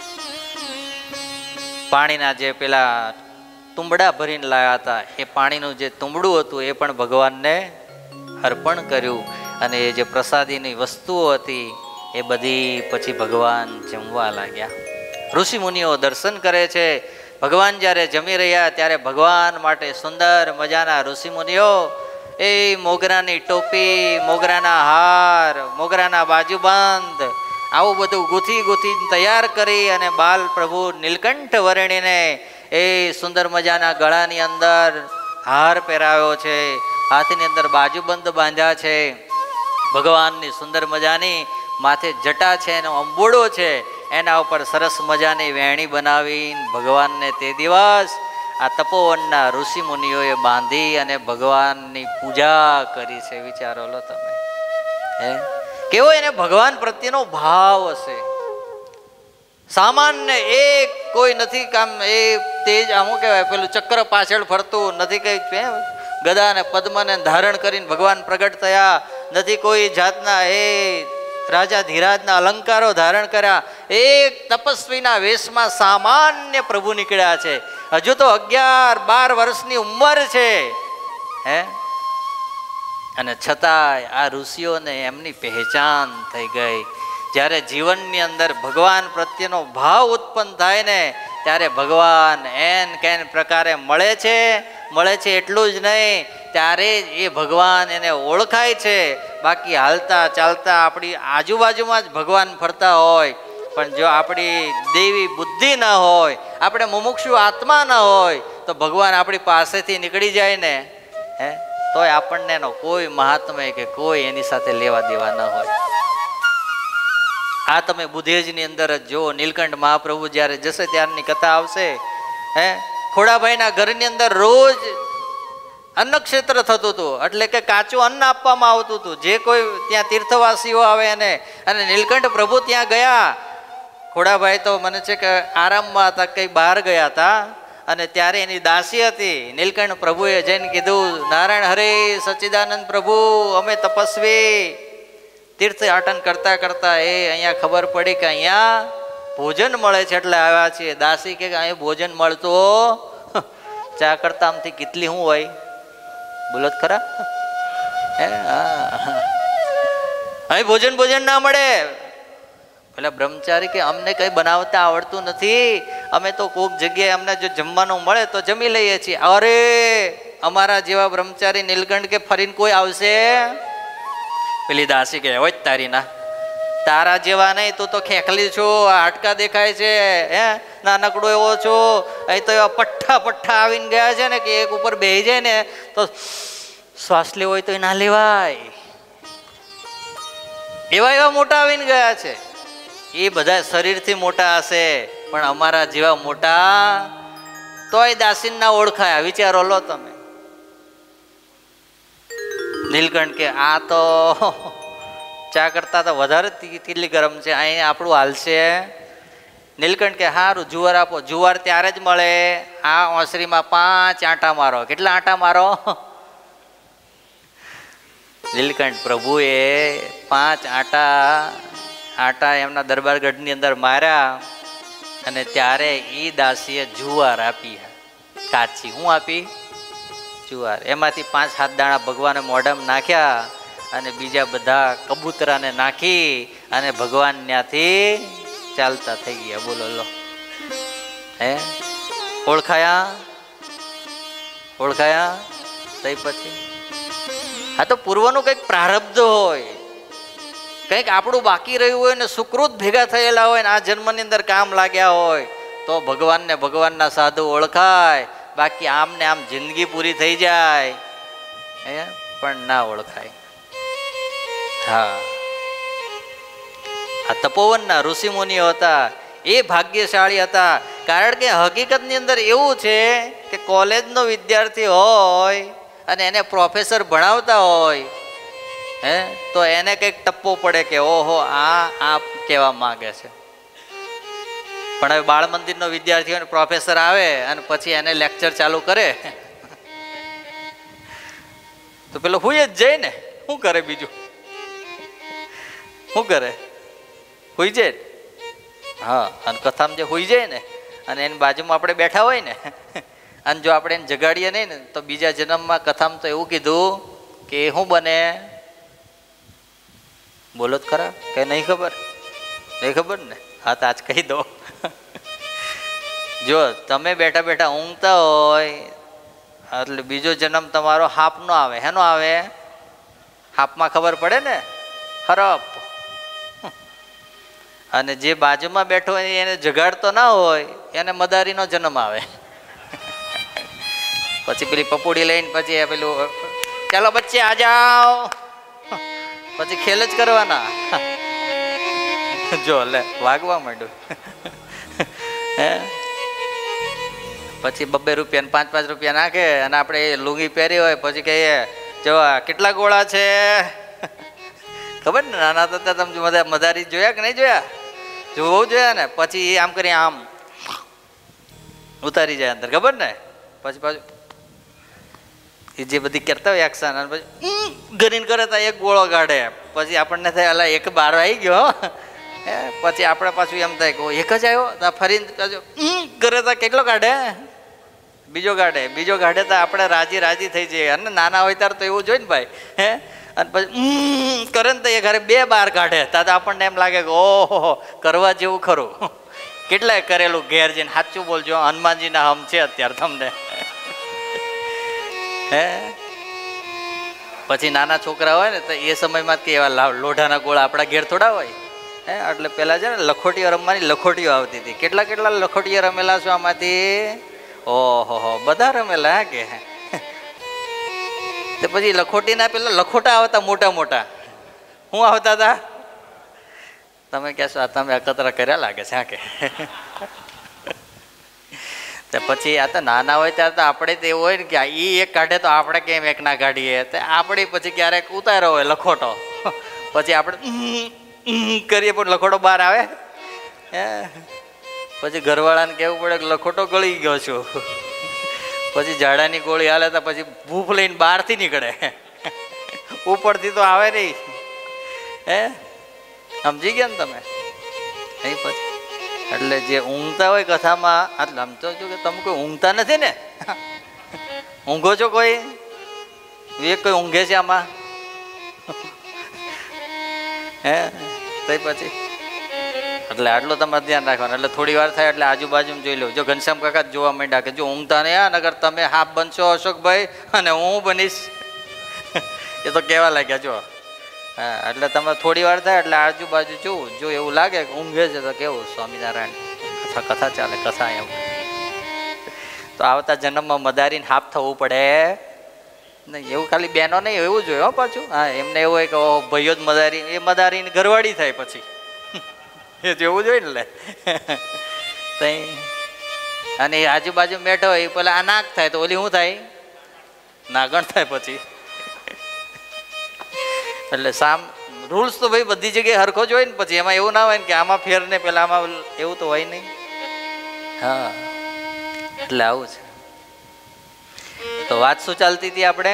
પાણીના જે પેલા તુંબડા ભરીને લાવ્યા હતા એ પાણીનું જે તુંબડું હતું એ પણ ભગવાનને અર્પણ કર્યું. અને એ જે પ્રસાદીની વસ્તુઓ હતી એ બધી પછી ભગવાન જમવા લાગ્યા. ઋષિ મુનિઓ દર્શન કરે છે. ભગવાન જ્યારે જમી રહ્યા ત્યારે ભગવાન માટે સુંદર મજાના ઋષિ મુનિઓ એ મોગરાની ટોપી, મોગરાના હાર, મોગરાના બાજુબંધ આવું બધું ગૂંથી ગૂંથી તૈયાર કરી અને બાલ પ્રભુ નીલકંઠ વર્ણીને એ સુંદર મજાના ગળાની અંદર હાર પહેરાવ્યો છે, હાથની અંદર બાજુબંધ બાંધ્યા છે. ભગવાનની સુંદર મજાની માથે જટા છે, એનો અંબોડો છે, એના ઉપર સરસ મજાની વેણી બનાવી ભગવાનને તે દિવસ આ તપોવનના ઋષિ મુનિઓએ બાંધી અને ભગવાનની પૂજા કરી છે. વિચારો લો તમે, હે કેવો એને ભગવાન પ્રત્યેનો ભાવ હશે. સામાન્ય એક કોઈ નથી કામ એ તેજ આમ શું કહેવાય પેલું ચક્ર પાછળ ફરતું નથી, કઈ ગદા અને પદ્મને ધારણ કરીને ભગવાન પ્રગટ થયા નથી, કોઈ જાતના એ રાજા ધીરાજના અલંકારો ધારણ કર્યા. એક તપસ્વીના વેશમાં સામાન્ય પ્રભુ નીકળ્યા છે. હજુ તો અગિયાર બાર વર્ષની ઉંમર છે, હે અને છતાંય આ ઋષિઓને એમની પહેચાન થઈ ગઈ. જ્યારે જીવનની અંદર ભગવાન પ્રત્યેનો ભાવ ઉત્પન્ન થાય ને ત્યારે ભગવાન એન કેન પ્રકારે મળે છે. મળે છે એટલું જ નહીં, ત્યારે એ ભગવાન એને ઓળખાય છે. બાકી હાલતા ચાલતા આપણી આજુબાજુમાં જ ભગવાન ફરતા હોય, પણ જો આપણી દેવી બુદ્ધિ ના હોય, આપણે મુમુક્ષુ આત્મા ના હોય, તો ભગવાન આપણી પાસેથી નીકળી જાય ને હે તોય આપણને એનો કોઈ મહાત્મ્ય કે કોઈ એની સાથે લેવા દેવા ન હોય. આ તમે બુધેજની અંદર જ જુઓ. નીલકંઠ મહાપ્રભુ જ્યારે જશે ત્યારની કથા આવશે. હે ખોડાભાઈના ઘરની અંદર રોજ અન્ન ક્ષેત્ર થતું હતું, એટલે કે કાચું અન્ન આપવામાં આવતું હતું જે કોઈ ત્યાં તીર્થવાસીઓ આવે એને. અને નીલકંઠ પ્રભુ ત્યાં ગયા. ખોડાભાઈ તો મને છે કે આરામમાં હતા, કંઈ બહાર ગયા હતા, અને ત્યારે એની દાસી હતી. નીલકંઠ પ્રભુએ જઈને કીધું, નારાયણ હરે સચ્ચિદાનંદ પ્રભુ, અમે તપસ્વી તીર્થ આટન કરતા કરતા એ અહીંયા ખબર પડી કે અહીંયા ભોજન મળે છે એટલે આવ્યા છીએ. દાસી કે અહીંયા ભોજન મળતું ચા કરતા આમથી કેટલી શું હોય, બોલો ખરા હે અહીં ભોજન ભોજન ના મળે. પેલા બ્રહ્મચારી કે અમને કઈ બનાવતા આવડતું નથી, અમે તો કોઈક જગ્યાએ અમને જો જમવાનું મળે તો જમી લઈએ છીએ. અરે અમારા જેવા બ્રહ્મચારી નીલકંઠ કે ફરીને કોઈ આવશે? પેલી દાસી કે હોય જ તારી ના, તારા જેવા નહીં, તું તો ખેખલી છો, હાડકા દેખાય છે, હે નાનકડો એવો છો. અહીં તો એવા પઠ્ઠા પઠ્ઠા આવીને ગયા છે ને કે એક ઉપર બેસી જાય ને તો શ્વાસ લેવો હોય તો ના લેવાય, એવા એવા મોટા આવીને ગયા છે. એ બધા શરીરથી મોટા હશે પણ અમારા જેવા મોટા તોય દાસીન ના ઓળખાયા. વિચારો લો તમે. નીલકંઠ કે આ તો ચા કરતા તો વધારે કેટલી ગરમ છે, અહીં આપણું હાલશે. નીલકંઠ કે હારું જુવાર આપો. જુવાર ત્યારે જ મળે આ ઓસરીમાં પાંચ આંટા મારો. કેટલા આંટા મારો? નીલકંઠ પ્રભુએ પાંચ આંટા આટા એમના દરબારગઢની અંદર માર્યા અને ત્યારે એ દાસીએ જુવાર આપી, કાચી. હું આપી? જુવાર. એમાંથી પાંચ સાત દાણા ભગવાને મોઢામાં નાખ્યા અને બીજા બધા કબૂતરાને નાખી અને ભગવાન ત્યાંથી ચાલતા થઈ ગયા. બોલો લો, હે ઓળખાયા? ઓળખાયા? તઈ પછી આ તો પૂર્વનું કંઈક પ્રારબ્ધ હોય, કંઈક આપણું બાકી રહ્યું હોય ને સુકૃત ભેગા થયેલા હોય ને આ જન્મની અંદર કામ લાગ્યા હોય તો ભગવાનને ભગવાનના સાધુ ઓળખાય. બાકી આમ ને આમ જિંદગી પૂરી થઈ જાય હે પણ ના ઓળખાય. હા, આ તપોવનના ઋષિ મુનિઓ હતા એ ભાગ્યશાળી હતા. કારણ કે હકીકતની અંદર એવું છે કે કોલેજનો વિદ્યાર્થી હોય અને એને પ્રોફેસર ભણાવતા હોય હે તો એને કંઈક ટપ્પો પડે કે ઓહો આ આ કહેવા માંગે છે. પણ હવે બાળ મંદિરનો વિદ્યાર્થીઓ પ્રોફેસર આવે અને પછી એને લેક્ચર ચાલુ કરે તો પેલો હુઈ જ જાય ને. શું કરે બીજું? શું કરે? હુઈ જાય. હા, અને કથામાં જે હુઈ જાય ને અને એની બાજુમાં આપણે બેઠા હોય ને અને જો આપણે એને જગાડીએ નહીં ને તો બીજા જન્મમાં કથામાં તો એવું કીધું કે શું બને? બોલો જ ખરા કે નહીં ખબર? નહીં ખબર ને? હા તો આજ કહી દો. જો તમે બેઠા બેઠા ઊંઘતા હોય એટલે બીજો જન્મ તમારો હાપ નો આવે. હેનો આવે? હાપમાં ખબર પડે ને, હરપ. અને જે બાજુમાં બેઠો હોય એને જગાડતો ના હોય એને મદારીનો જન્મ આવે. પછી પેલી પપુડી લઈને પછી પેલું ચાલો બચ્ચે આ જાઓ, પછી ખેલ જ કરવાના. જો લે વાગવા માંડ્યું. હે પછી બબ્બે રૂપિયા પાંચ પાંચ રૂપિયા નાખે અને આપણે લુંગી પહેરી હોય પછી કહીએ જો કેટલા ગોળા છે ખબર ને? નાના હતા તમે મદારી જોયા કે નહીં જોયા? જોવું જોયા ને. પછી આમ કરી આમ ઉતારી જાય અંદર, ખબર ને? પછી પાછું એ જે બધી કરતા હોય એક્શન અને પછી ગરીને કરે તો એક ગોળો કાઢે. પછી આપણને થાય અલા એક બાર આવી ગયો. હે પછી આપણે પાછું એમ થાય કે એક જ આવ્યો તો ફરીને પાછું કરે તો કેટલો કાઢે? બીજો કાઢે. બીજો કાઢે તો આપણે રાજી રાજી થઈ જઈએ. અને નાના હોય ત્યારે તો એવું જોઈએ ને ભાઈ. હે અને પછી કરે ને તો એ ઘરે બે બાર કાઢે તો આપણને એમ લાગે કે ઓહો કરવા જેવું ખરું. કેટલાય કરેલું ઘેર જઈને. સાચું બોલજો, હનુમાનજીના હમ છે અત્યારે તમને. હે પછી નાના છોકરા હોય ને તો એ સમયમાં કે એવા લોઢાના ગોળા આપણા ઘેર થોડા હોય. હે એટલે પેલા છે ને લખોટીઓ રમવાની લખોટીઓ આવતી હતી. કેટલા કેટલા લખોટીઓ રમેલા છો આમાંથી? ઓહો બધા રમેલા કે. તો પછી લખોટીના પેલા લખોટા આવતા મોટા મોટા. શું આવતા હતા? તમે કહેશો આ તમે અકતરા કર્યા લાગે છે. હા કે તો પછી આ તો નાના હોય ત્યારે તો આપણે તો એવું હોય ને કે એ એક કાઢે તો આપણે કેમ એક ના કાઢીએ. તો આપણે પછી ક્યારેક ઉતાર્યો હોય લખોટો, પછી આપણે કરીએ પણ લખોટો બહાર આવે. હે પછી ઘરવાળાને કહેવું પડે કે લખોટો ગળી ગયો છું. પછી ઝાડાની ગોળી હાલે તો પછી ભૂખ લઈને બહારથી નીકળે, ઉપરથી તો આવે નહીં. હે સમજી ગયા ને તમે? નહીં પછી એટલે જે ઊંઘતા હોય કથામાં એટલે સમજો છો કે તમે કોઈ ઊંઘતા નથી ને? ઊંઘો છો કોઈ? એક કોઈ ઊંઘે છે આમાં? હે તો પછી એટલે આટલું તમારે ધ્યાન રાખવાનું. એટલે થોડી વાર થાય એટલે આજુબાજુ જોઈ લો. જો ઘનશ્યામ કાકા જોવા માંડ્યા કે જો ઊંઘતા નહીં આ નગર તમે હાફ બનશો અશોકભાઈ અને હું બનીશ. એ તો કહેવા લાગ્યા. જો હા એટલે તમે થોડી વાર થાય એટલે આજુબાજુ જોવું. જો એવું લાગે કે ઊંઘે છે તો કેવું સ્વામિનારાયણ કથા કથા ચાલે કથા એમ. તો આવતા જન્મમાં મદારીને હાફ થવું પડે નહીં. એવું ખાલી બહેનો નહીં એવું જોઈએ હો પાછું. હા એમને એવું હોય કે ભાઈઓ જ મદારી, એ મદારીની ઘરવાળી થાય પછી. એ જેવું જોઈએ ને લે. અને એ આજુબાજુ બેઠો હોય પેલા આ નાક થાય તો ઓલી શું થાય? નાગણ થાય પછી. એટલે સામ રૂલ્સ તો ભાઈ બધી જગ્યાએ હરખો જ હોય ને. પછી એમાં એવું ના હોય ને કે આમાં ફેર ને પેલા આમાં એવું તો હોય નહીં. હા એટલે આવું છે. તો વાત શું ચાલતી હતી આપણે?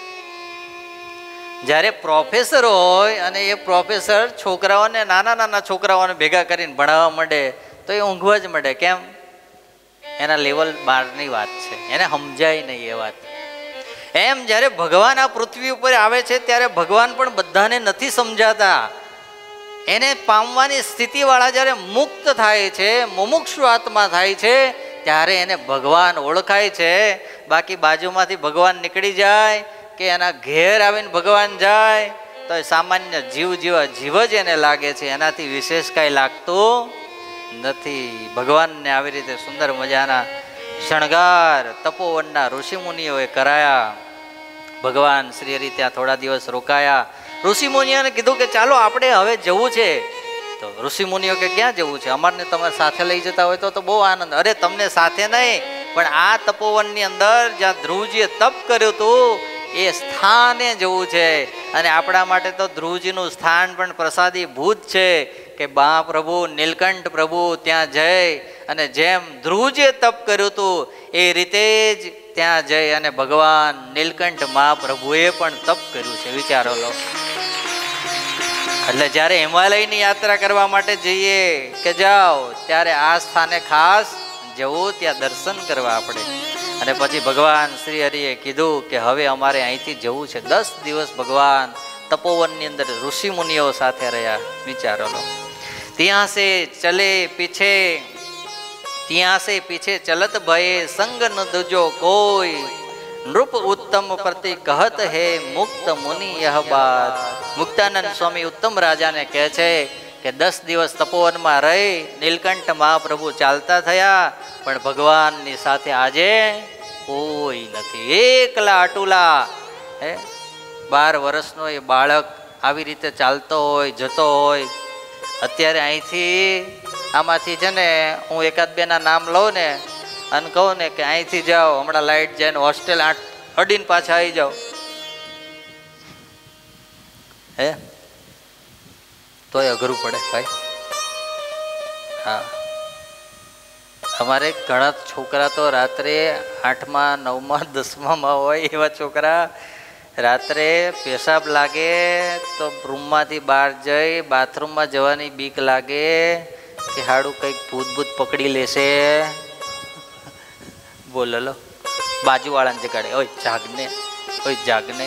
જ્યારે પ્રોફેસર હોય અને એ પ્રોફેસર છોકરાઓને નાના નાના છોકરાઓને ભેગા કરીને ભણાવવા માંડે તો એ ઊંઘવા જ માંડે. કેમ? એના લેવલ બહારની વાત છે, એને સમજાય નહીં એ વાત. એમ જ્યારે ભગવાન આ પૃથ્વી ઉપર આવે છે ત્યારે ભગવાન પણ બધાને નથી સમજાતા. એને પામવાની સ્થિતિવાળા જ્યારે મુક્ત થાય છે, મુમુક્ષુ આત્મા થાય છે ત્યારે એને ભગવાન ઓળખાય છે. બાકી બાજુમાંથી ભગવાન નીકળી જાય કે એના ઘેર આવીને ભગવાન જાય તો એ સામાન્ય જીવ જેવા જીવ જ એને લાગે છે, એનાથી વિશેષ કાંઈ લાગતું નથી. ભગવાનને આવી રીતે સુંદર મજાના શણગાર તપોવનના ઋષિમુનિઓએ કરાયા. ભગવાન શ્રી હરિ ત્યાં થોડા દિવસ રોકાયા. ઋષિમુનિઓને કીધું કે ચાલો આપણે હવે જવું છે. તો ઋષિમુનિઓ કે ક્યાં જવું છે? અમારને તમારે સાથે લઈ જતા હોય તો તો બહુ આનંદ. અરે તમને સાથે નહીં પણ આ તપોવનની અંદર જ્યાં ધ્રુવજીએ તપ કર્યું હતું એ સ્થાને જવું છે. અને આપણા માટે તો ધ્રુવજીનું સ્થાન પણ પ્રસાદી ભૂત છે કે બા પ્રભુ નીલકંઠ પ્રભુ ત્યાં જઈ અને જેમ ધ્રુવજીએ તપ કર્યું હતું એ રીતે જ ત્યાં જઈ અને ભગવાન નીલકંઠ મહાપ્રભુએ પણ તપ કર્યું છે. વિચારો લો. એટલે જ્યારે હિમાલયની યાત્રા કરવા માટે જઈએ કે જાઓ ત્યારે આ સ્થાને ખાસ જવું, ત્યાં દર્શન કરવા આપણે. અને પછી ભગવાન શ્રી હરિએ કીધું કે હવે અમારે અહીંથી જવું છે. દસ દિવસ ભગવાન તપોવનની અંદર ઋષિ મુનિઓ સાથે રહ્યા. વિચારો લો. ત્યાં સે ચલે પીછે ત્યાં સે પીછે ચલત ભયે સંગ ન દુજો કોઈ નૃપ ઉત્તમ પ્રતિ કહત હે મુક્ત મુનિ યહ બાત. મુક્તાનંદ સ્વામી ઉત્તમ રાજાને કહે છે કે દસ દિવસ તપોવનમાં રહી નીલકંઠ મહાપ્રભુ ચાલતા થયા, પણ ભગવાનની સાથે આજે કોઈ નથી. એકલા અટુલા. હે બાર વર્ષનો એ બાળક આવી રીતે ચાલતો હોય, જતો હોય. અત્યારે અહીંથી આમાંથી છે ને હું એકાદ બે ના નામ લઉં ને અને કહું ને કે અહીંથી જાઓ, હમણાં લાઈટ જાય ને હોસ્ટેલ આઠ અડીને પાછા આવી જાઓ, હે તોય અઘરું પડે ભાઈ. હા, અમારે ઘણા છોકરા તો રાત્રે આઠમા નવમા દસમામાં હોય એવા છોકરા રાત્રે પેશાબ લાગે તો રૂમમાંથી બહાર જઈ બાથરૂમમાં જવાની બીક લાગે કે હાડું કંઈક ભૂત ભૂત પકડી લેશે. બોલો લો. બાજુવાળાને જગાડે, ઓય જાગને, ઓય જાગને.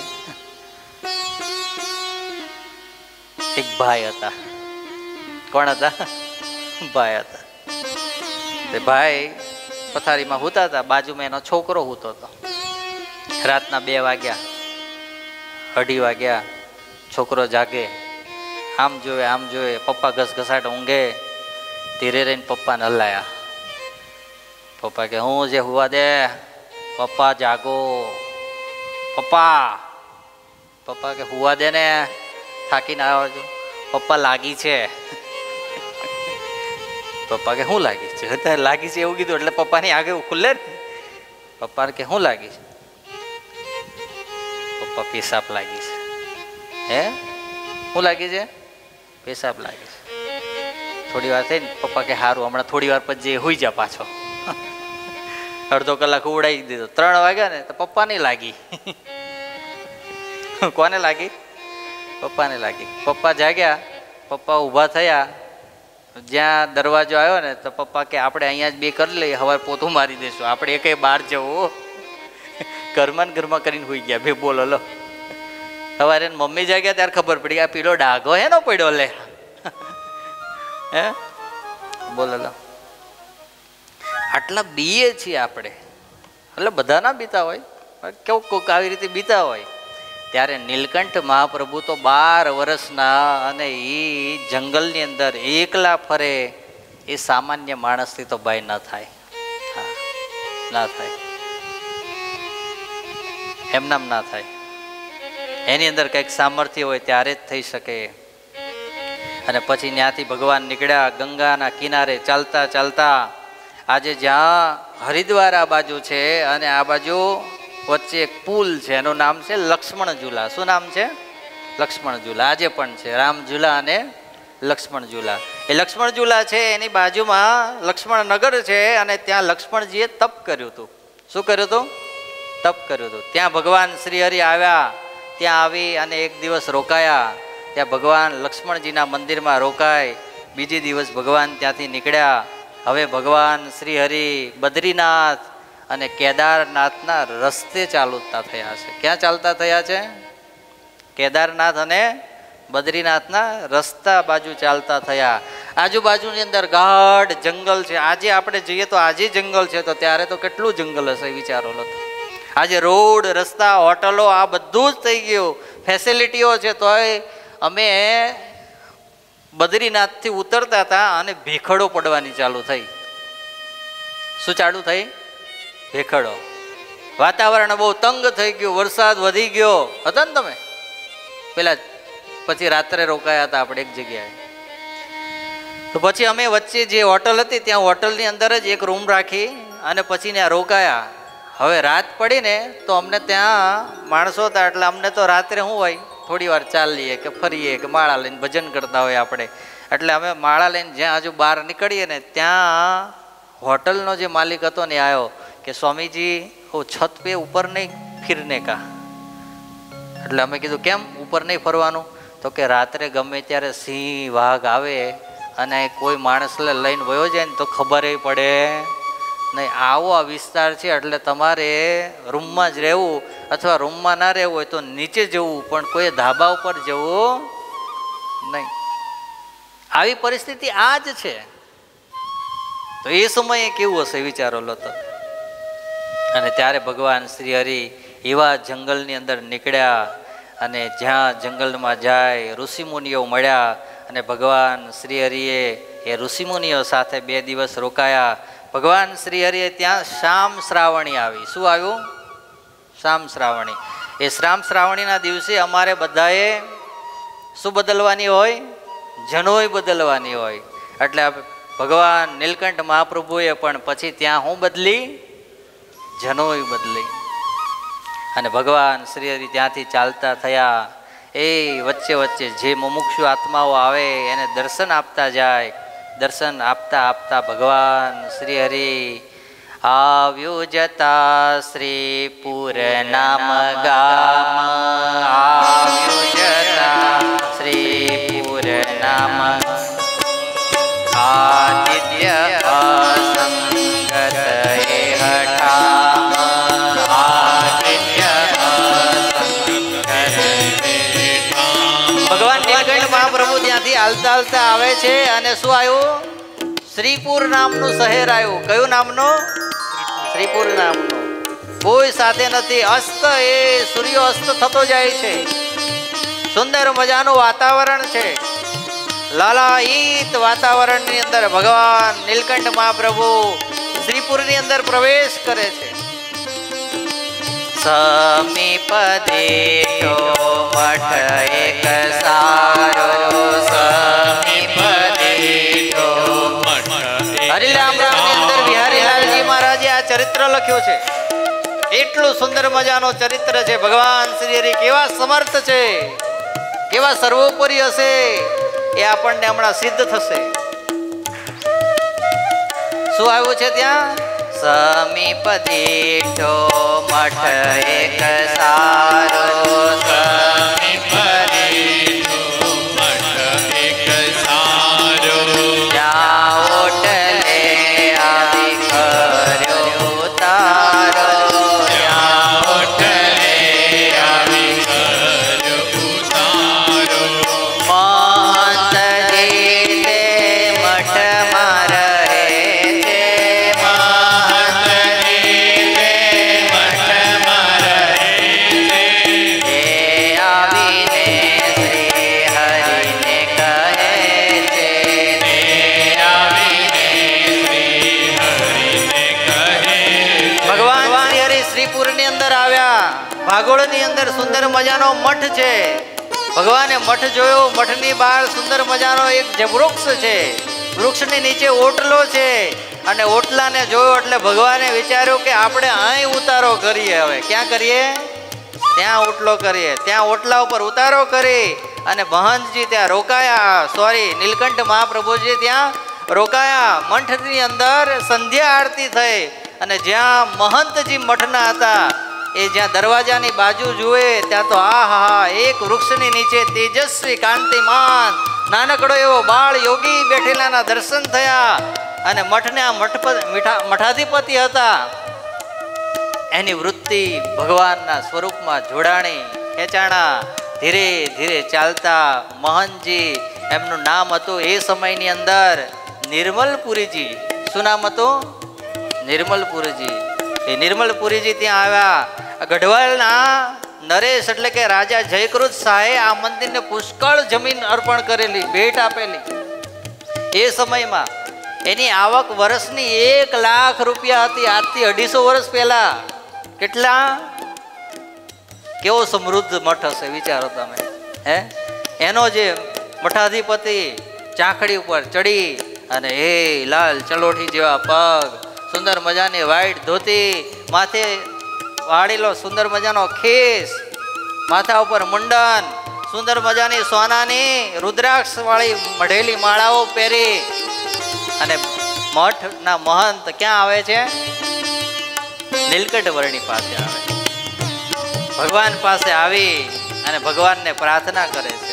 એક ભાઈ હતા. કોણ હતા? ભાઈ હતા. તે ભાઈ પથારીમાં સૂતા હતા, બાજુમાં એનો છોકરો સૂતો હતો. રાતના બે વાગ્યા, અઢી વાગ્યા, છોકરો જાગે, આમ જોવે આમ જોવે, પપ્પા ઘસઘસાટ ઊંઘે. ધીરે રહીને પપ્પાને હલાયા. પપ્પા કે હું જે હુવા દે, પપ્પા જાગો, પપ્પા. પપ્પા કે હુવા દે ને, થાકીને આવ્યો છો. પપ્પા લાગી છે. પપ્પા કે શું લાગી છે? અત્યારે લાગી છે એવું કીધું એટલે પપ્પાની આગે ખુલ્લે ને. પપ્પા કે શું લાગી છે? પપ્પા પેશાબ લાગી છે. હે શું લાગી છે? પેશાબ લાગી છે. થોડી વાર થઈ ને પપ્પા કે સારું હમણાં થોડી વાર પછી હોઈ જા પાછો. અડધો કલાક ઉડાવી દીધો. ત્રણ વાગ્યા ને તો પપ્પા નહીં લાગી. કોને લાગી? પપ્પાને લાગી. પપ્પા જાગ્યા, પપ્પા ઊભા થયા. જ્યાં દરવાજો આવ્યો ને તો પપ્પા કે આપણે અહીંયા જ બે કરી લઈએ, સવારે પોતું મારી દઈશું, આપણે એકે બહાર જવું. ઘરમાં ને ઘરમાં કરીને હોઈ ગયા બે. બોલો લો. સવારે મમ્મી જાગ્યા ત્યારે ખબર પડી કે આ પીળો ડાઘો હે નો પડ્યો લે. હે બોલો લો. આટલા બીએ છીએ આપણે, એટલે બધા ના બીતા હોય, કેવું કોક આવી રીતે બીતા હોય. ત્યારે નીલકંઠ મહાપ્રભુ તો બાર વર્ષના અને એ જંગલની અંદર એકલા ફરે. એ સામાન્ય માણસથી તો ભાઈ ના થાય. હા, ના થાય, એમનામ ના થાય. એની અંદર કંઈક સામર્થ્ય હોય ત્યારે જ થઈ શકે. અને પછી ત્યાંથી ભગવાન નીકળ્યા ગંગાના કિનારે ચાલતા ચાલતા. આજે જ્યાં હરિદ્વાર આ બાજુ છે અને આ બાજુ વચ્ચે એક પુલ છે, એનું નામ છે લક્ષ્મણ ઝૂલા. શું નામ છે? લક્ષ્મણ ઝૂલા. આજે પણ છે રામ ઝૂલા અને લક્ષ્મણ ઝૂલા. એ લક્ષ્મણ ઝૂલા છે એની બાજુમાં લક્ષ્મણ નગર છે અને ત્યાં લક્ષ્મણજીએ તપ કર્યું હતું. શું કર્યું હતું? તપ કર્યું હતું. ત્યાં ભગવાન શ્રી હરિ આવ્યા. ત્યાં આવી અને એક દિવસ રોકાયા. ત્યાં ભગવાન લક્ષ્મણજીના મંદિરમાં રોકાય. બીજે દિવસ ભગવાન ત્યાંથી નીકળ્યા. હવે ભગવાન શ્રી હરિ બદ્રીનાથ અને કેદારનાથના રસ્તે ચાલતા થયા છે. ક્યાં ચાલતા થયા છે? કેદારનાથ અને બદ્રીનાથના રસ્તા બાજુ ચાલતા થયા. આજુબાજુની અંદર ગાઢ જંગલ છે. આજે આપણે જઈએ તો આજે જંગલ છે, તો ત્યારે તો કેટલું જંગલ હશે વિચારો લો. આજે રોડ, રસ્તા, હોટલો આ બધું જ થઈ ગયું, ફેસિલિટીઓ છે. તોય અમે બદ્રીનાથથી ઉતરતા હતા અને ભેખડો પડવાની ચાલુ થઈ. શું ચાલુ થઈ? ભેખડો. વાતાવરણ બહુ તંગ થઈ ગયું, વરસાદ વધી ગયો. હતા ને તમે પેલા? પછી રાત્રે રોકાયા હતા આપણે એક જગ્યાએ. તો પછી અમે વચ્ચે જે હોટલ હતી ત્યાં હોટલની અંદર જ એક રૂમ રાખી અને પછી ત્યાં રોકાયા. હવે રાત પડી ને તો અમને ત્યાં માણસો હતા એટલે અમને તો રાત્રે શું હોય થોડી વાર ચાલીએ કે ફરીએ કે માળા લઈને ભજન કરતા હોય આપણે, એટલે અમે માળા લઈને જ્યાં હજુ બહાર નીકળીએ ને ત્યાં હોટલનો જે માલિક હતો ને આવ્યો કે સ્વામીજી હું છત પે ઉપર નહીં ફીરને કા. એટલે અમે કીધું કેમ ઉપર નહીં ફરવાનું? તો કે રાત્રે ગમે ત્યારે સિંહ વાઘ આવે અને કોઈ માણસને લઈને વયો જાય ને તો ખબર પડે નહીં. આવો આ વિસ્તાર છે એટલે તમારે રૂમમાં જ રહેવું, અથવા રૂમમાં ના રહેવું હોય તો નીચે જવું, પણ કોઈ ધાબા ઉપર જવું નહીં. આવી પરિસ્થિતિ આ જ છે. તો એ સમયે કેવું હશે વિચારો લો તો. અને ત્યારે ભગવાન શ્રી હરિ એવા જંગલની અંદર નીકળ્યા અને જ્યાં જંગલમાં જાય ઋષિમુનિઓ મળ્યા અને ભગવાન શ્રી હરિએ એ ઋષિમુનિઓ સાથે બે દિવસ રોકાયા. ભગવાન શ્રી હરિએ ત્યાં શામ શ્રાવણી આવી. શું આવ્યું? શામ શ્રાવણી. એ શ્રામ શ્રાવણીના દિવસે અમારે બધાએ શું બદલવાની હોય? જનોઈ બદલવાની હોય. એટલે ભગવાન નીલકંઠ મહાપ્રભુએ પણ પછી ત્યાં હું બદલી? જનોઈ બદલી. અને ભગવાન શ્રી હરિ ત્યાંથી ચાલતા થયા. એ વચ્ચે વચ્ચે જે મુમુક્ષુ આત્માઓ આવે એને દર્શન આપતા જાય. દર્શન આપતા આપતા ભગવાન શ્રી હરિ આવ્યો જતા શ્રીપુર નામ ગામ, આવ્યો જતા શ્રીપુર નામ આદિત્ય અસંગત એ હઠામ, આદિત્ય અસંગત એ હઠામ. ભગવાન નીલકંઠ મહાપ્રભુ ત્યાંથી હાલતા હાલતા આવે છે અને શું આવ્યું? શ્રીપુર નામનું શહેર આવ્યું. કયું નામનું? શ્રીપુર નામનું. કોઈ સાથે નથી. અસ્ત એ સૂર્ય અસ્ત થતો જાય છે. સુંદર મજાનું વાતાવરણ છે. લાલાયિત વાતાવરણની અંદર ભગવાન નીલકંઠ મહાપ્રભુ શ્રીપુરની અંદર પ્રવેશ કરે છે. સમીપ દેશો મઠ એક સારો, સમીપ દેશો મઠ. હરિરામ રામની અંદર બિહારીલાલજી મહારાજે આ ચરિત્ર લખ્યું છે. એટલું સુંદર મજાનું ચરિત્ર છે. ભગવાન શ્રી હરિ કેવા સમર્થ છે, કેવા સર્વોપરી હશે એ આપણને હમણાં સિદ્ધ થશે. શું આવ્યું છે ત્યાં? સમીપ દેશો મઠ એક સારો, સમીપ દેશો મઠ એક સારો, ત્યાં ઓટલે આવી કર્યો તારો, ત્યાં ઓટલે આવી કર્યો તારો. મહંતજી તે મઠમાં રહે છે, મહંતજી તે મઠમાં રહે છે. એ આવીને શ્રી હરિને કહે છે, એ આવીને શ્રી હરિને કહે. ભગવાન શ્રી હરિ શ્રીપુરની અંદર આવ્યા. ભાગોળની અંદર સુંદર મજાનો મઠ છે. ભગવાને મઠ જોયો. મઠની બહાર સુંદર મજાનો એક જે વૃક્ષ છે, વૃક્ષની નીચે ઓટલો છે. અને ઓટલાને જોયો એટલે ભગવાને વિચાર્યું કે આપણે અહીં ઉતારો કરીએ. હવે ક્યાં કરીએ? ત્યાં ઓટલો કરીએ. ત્યાં ઓટલા ઉપર ઉતારો કરી અને મહંતજી ત્યાં રોકાયા. સોરી, નીલકંઠ મહાપ્રભુજી ત્યાં રોકાયા. મઠની અંદર સંધ્યા આરતી થઈ અને જ્યાં મહંતજી મઠના હતા એ જ્યાં દરવાજાની બાજુ જુએ ત્યાં તો આ હા, એક વૃક્ષની નીચે તેજસ્વી કાંતિમાન નાનકડો એવો બાળ યોગી બેઠેલાના દર્શન થયા. અને મઠને આ મઠ મઠાધિપતિ હતા. એની વૃત્તિ ભગવાનના સ્વરૂપમાં જોડાણી, ખેંચાણા. ધીરે ધીરે ચાલતા મહંતજી, એમનું નામ હતું એ સમયની અંદર નિર્મલપુરીજી. શું નામ હતું? નિર્મલપુરીજી. એ નિર્મલપુરીજી ત્યાં આવ્યા. ગઢવાલના નરેશ એટલે કે રાજા જયકૃત શાહે આ મંદિરને પુષ્કળ જમીન અર્પણ કરેલી, ભેટ આપેલી. એ સમયમાં એની આવક વર્ષની એક લાખ રૂપિયા હતી. આજથી અઢીસો વર્ષ પહેલા. કેટલા? કેવો સમૃદ્ધ મઠ હશે વિચારો તમે. હે, એનો જે મઠાધિપતિ ચાંખડી ઉપર ચડી અને હે લાલ ચલોઠી જેવા પગ, સુંદર મજાની વ્હાઈટ ધોતી, માથે વાળીલો સુંદર મજાનો ખીસ, માથા ઉપર મુંડન, સુંદર મજાની સોનાની રુદ્રાક્ષ વાળી મઢેલી માળાઓ પહેરી અને મઠના મહંત ક્યાં આવે છે? નીલકંઠ વર્ણી પાસે આવે, ભગવાન પાસે આવી અને ભગવાનને પ્રાર્થના કરે છે.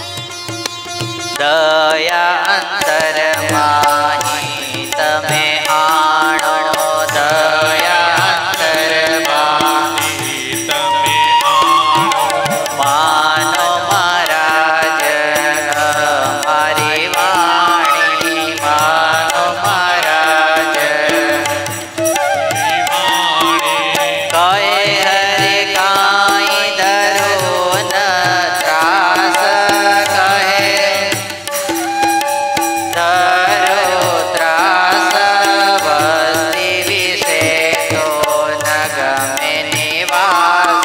દયા અંતર માહી તમે આણો, દયા અંતર માહી તમે આણો, માનો મહારાજ મારી વાણી, માનો મહારાજ કહે હરે કાંઈ ધરો ન ત્રાસ, કહે ધરો ત્રાસ વસ્તી વિશે તો ન ગમે નિવાસ,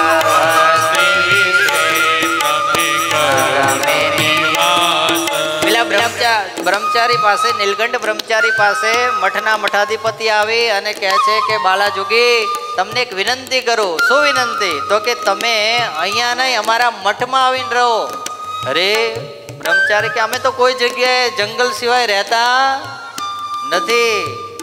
પેલા બ્રહ્મચા બ્રહ્મચારી પાસે, નીલકંઠ બ્રહ્મચારી પાસે મઠના મઠાધિપતિ આવી અને કહે છે કે બાલાજોગી તમને એક વિનંતી કરું. શું વિનંતી? તો કે તમે અહીંયા નહીં અમારા મઠમાં આવીને રહો. અરે બ્રહ્મચારી કે અમે તો કોઈ જગ્યાએ જંગલ સિવાય રહેતા નથી.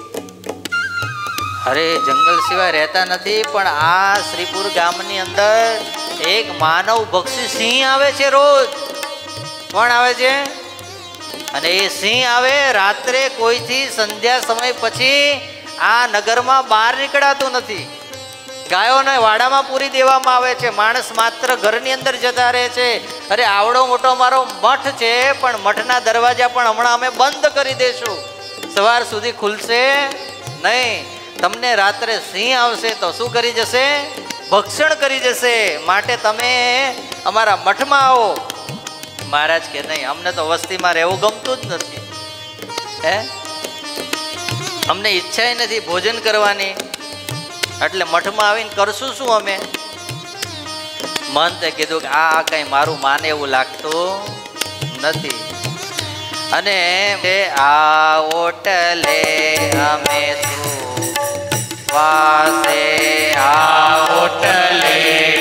અરે જંગલ સિવાય રહેતા નથી, પણ આ શ્રીપુર ગામની અંદર એક માનવ ભક્ષી સિંહ આવે છે રોજ. કોણ આવે છે? અને એ સિંહ આવે રાત્રે કોઈથી સંધ્યા સમય પછી આ નગરમાં બહાર નીકળાતું નથી. ગાયોને વાડામાં પૂરી દેવામાં આવે છે, માણસ માત્ર ઘરની અંદર જતા રહે છે. અરે આવડો મોટો મારો મઠ છે, પણ મઠના દરવાજા પણ હમણાં અમે બંધ કરી દઈશું, સવાર સુધી ખુલશે નહીં. તમને રાત્રે સિંહ આવશે તો શું કરી જશે? ભક્ષણ કરી જશે. માટે તમે અમારા મઠમાં આવો. મહારાજ કે નહીં, અમને તો વસ્તીમાં રહેવું ગમતું જ નથી. હે અમને ઈચ્છા નથી ભોજન કરવાની, એટલે મઠમાં આવીને કરશું શું અમે? મહંતે કીધું કે આ કઈ મારું માને એવું લાગતું નથી. અને આ ઓટલે અમે શું વાસે, આ ઓટલે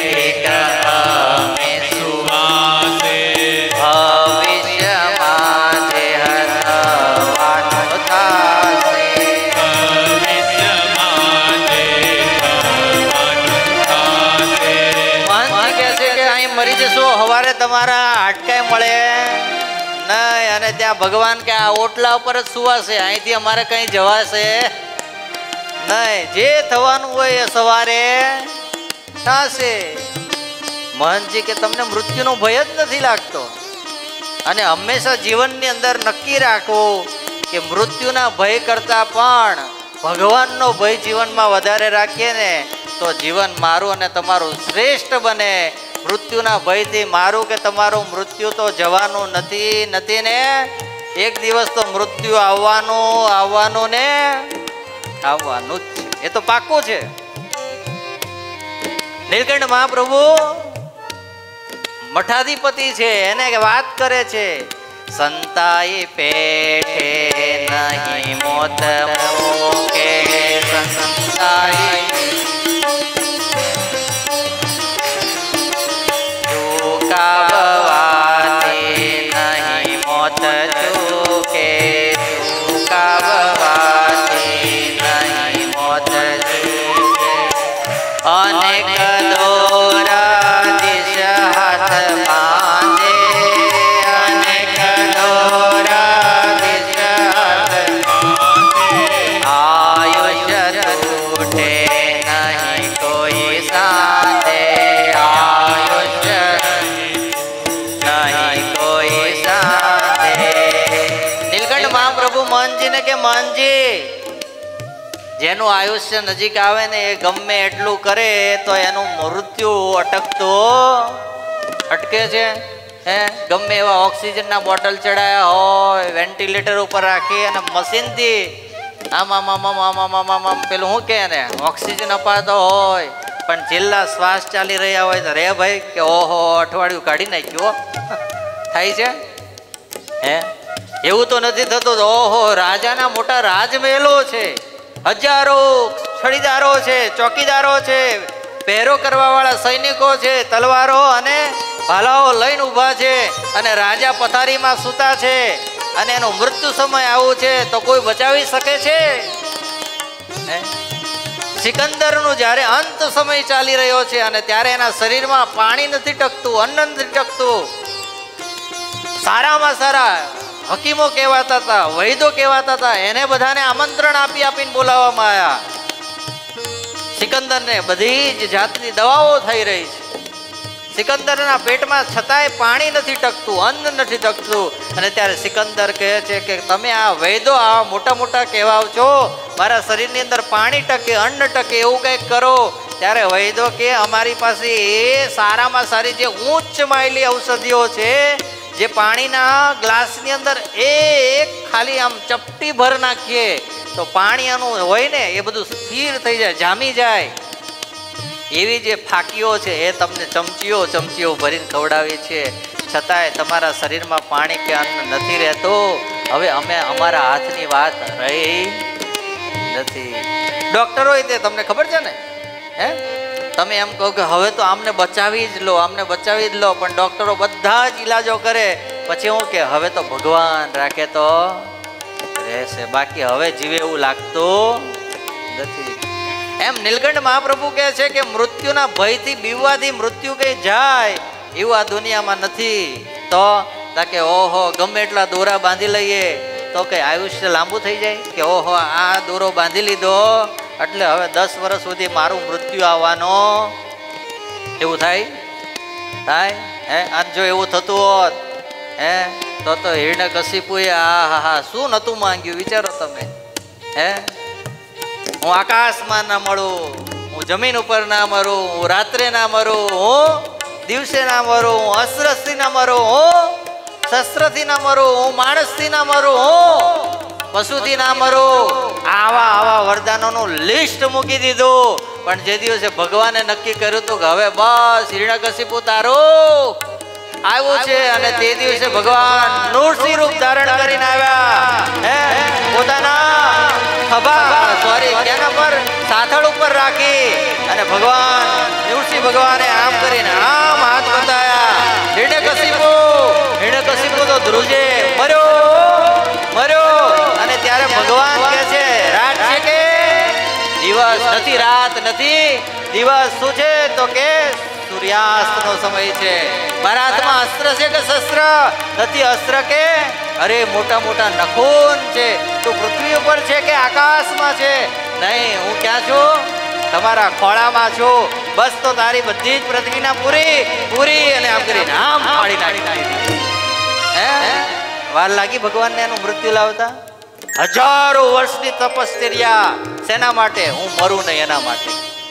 અમે સુવાસે ભવિષ્યમાં જે હતવાનું થાશે, ભવિષ્યમાં જે થવાનું થાશે. મહંત કહે છે કે અહીં મરી જશો, હવારે તમારા હાડકાઈ મળે નહીં, અને ત્યાં ભગવાન કે આ ઓટલા ઉપર જ સુવાશે, અહીંથી અમારે કઈ જવાશે નહીં. જે થવાનું હોય એ સવારે થશે. મહંતજી કે તમને મૃત્યુનો ભય જ નથી લાગતો? અને હંમેશા જીવનની અંદર નક્કી રાખવું કે મૃત્યુના ભય કરતા પણ ભગવાનનો ભય જીવનમાં વધારે રાખીએ ને તો જીવન મારું અને તમારું શ્રેષ્ઠ બને. મૃત્યુના ભયથી મારું કે તમારું મૃત્યુ તો જવાનું નથી નથી ને એક દિવસ તો મૃત્યુ આવવાનું આવવાનું ને આવવાનું જ છે, એ તો પાક્કું છે. નીલકંઠ મહાપ્રભુ મઠાધિપતિ છે, એને વાત કરે છે. સંતાઈ પેઠે નહીં મોત મોકે, સંતાઈ ચૂકાવવાથી નહીં મોત ચૂકે, ચૂકાવવાથી નહીં મોત ચૂકે. અનેક દોરા દિશ હાથ બાંધે, અનેક દોરા દિશ હાથ આયુષ્ય તૂટે નહીં કોઈ સાંધે, આયુષ્ય નહીં કોઈ સાંધે. નીલકંઠ મહાપ્રભુ મહંતજીને કે મહંતજી, જેનું આયુષ્ય નજીક આવે ને એ ગમે એટલું કરે તો એનું મૃત્યુ અટકતો અટકે છે. હે ગમે એવા ઓક્સિજનના બોટલ ચડાયા હોય, વેન્ટિલેટર ઉપર રાખી અને મશીનથી આમ આમ આમ આમ આમ આમ આમ આમ પેલું શું કહે ને ઓક્સિજન અપાતો હોય, પણ છેલ્લા શ્વાસ ચાલી રહ્યા હોય તો રે ભાઈ કે ઓહો અઠવાડિયું કાઢી નાખ્યું થાય છે. હે એવું તો નથી થતું. ઓહો રાજાના મોટા રાજમહેલો છે, હજારો છડીદારો છે, ચોકીદારો છે, પહેરો કરવા વાળા સૈનિકો છે, તલવારો અને ભાલાઓ લઈને ઊભા છે, અને રાજા પથારીમાં સૂતા છે, અને એનો મૃત્યુ સમય આવું છે તો કોઈ બચાવી શકે છે? સિકંદરનું જ્યારે અંત સમય ચાલી રહ્યો છે અને ત્યારે એના શરીરમાં પાણી નથી ટકતું, અન્ન નથી ટકતું. સારામાં સારા હકીમો કહેવાતા હતા, વૈદો કહેવાતા હતા, એને બધાને આમંત્રણ આપી આપીને બોલાવવામાં આવ્યા. સિકંદરને બધી જ જાતની દવાઓ થઈ રહી છે. સિકંદરના પેટમાં છતાંય પાણી નથી ટકતું, અન્ન નથી ટકતું. અને ત્યારે સિકંદર કહે છે કે તમે આ વૈદો આ મોટા મોટા કહેવાઓ છો, મારા શરીરની અંદર પાણી ટકે, અન્ન ટકે, એવું કંઈક કરો. ત્યારે વૈદો કે અમારી પાસે એ સારામાં સારી જે ઉચ્ચ માયલી ઔષધિઓ છે, જે પાણીના ગ્લાસની અંદર એક ખાલી આમ ચપટી ભર નાખીએ તો પાણી આનું હોય ને એ બધું સ્થિર થઈ જાય, જામી જાય. એવી જે ફાકીઓ છે એ તમને ચમચીઓ ચમચીઓ ભરીને ખવડાવી છે, છતાંય તમારા શરીરમાં પાણી કે અન્ન નથી રહેતો. હવે અમે અમારા હાથની વાત રહી નથી. ડોક્ટરો તે તમને ખબર છે ને, હે તમે એમ કહો કે હવે તો આમને બચાવી જ લો, આમને બચાવી જ લો, પણ ડોક્ટરો બધા જ ઈલાજો કરે, પછી હું કે હવે તો ભગવાન રાખે તો રહેશે, બાકી હવે જીવે એવું લાગતું નથી. એમ નીલકંઠ મહાપ્રભુ કહે છે કે મૃત્યુના ભયથી બીવવાથી મૃત્યુ કઈ જાય એવું આ દુનિયામાં નથી. તો કે ઓહો ગમે એટલા દોરા બાંધી લઈએ તો કઈ આયુષ્ય લાંબુ થઈ જાય? કે ઓહો આ દોરો બાંધી લીધો એટલે હવે દસ વર્ષ સુધી મારું મૃત્યુ આવવાનો, એવું થાય? થાય હે? આજ જો એવું થતું હોત હે તો તો હિરણ્યકશિપુએ આ હા હા શું નતું માંગ્યું, વિચારો તમે. હે હું આકાશમાં ના મળું, હું જમીન ઉપર ના મરું, હું રાત્રે ના મરું, હું દિવસે ના મરું, હું અસ્ત્રથી ના મરું, હું શસ્ત્રથી ના મરું, હું માણસથી ના મરું, હું પશુથી ના મરું. આવા આવા વરદાનોનું લિસ્ટ મૂકી દીધું. પણ જે દિવસે ભગવાને નક્કી કર્યું હતું કે હવે બસ હિરણ્યકશિપુ તારું આવ્યું છે, અને તે દિવસે ભગવાન નૃસિંહ રૂપ ધારણ કરીને આવ્યા. હે પોતાના ખભા સોરી તેના પર સાથળ ઉપર રાખી અને ભગવાન નૃસિંહ ભગવાને આમ કરીને આમ હાથ બતાયા. હિરણ્યકશિપુ હિરણ્યકશિપુ તો ધ્રુજે, મર્યો મર્યો. અને ત્યારે ભગવાન કહે છે રાત છે કે દિવસ નથી? રાત નથી, દિવસ શું છે? તો કે સૂર્યાસ્ત નો સમય છે. મારા હાથમાં અસ્ત્ર છે કે શસ્ત્ર નથી? અસ્ત્ર કે અરે મોટા મોટા નખોન છે. તું પૃથ્વી ઉપર છે કે આકાશમાં છે? નહીં, હું ક્યાં છું? તમારા ખોળામાં છું. બસ તો તારી બધી જ પ્રતિજ્ઞા પૂરી પૂરી. અને આમ કરીને આમ ફાડી નાખી. હે વાર લાગી ભગવાનને એનું મૃત્યુ લાવતા? હજારો વર્ષની તપશ્ચર્યા શેના માટે? હું મરું નહીં એના માટે.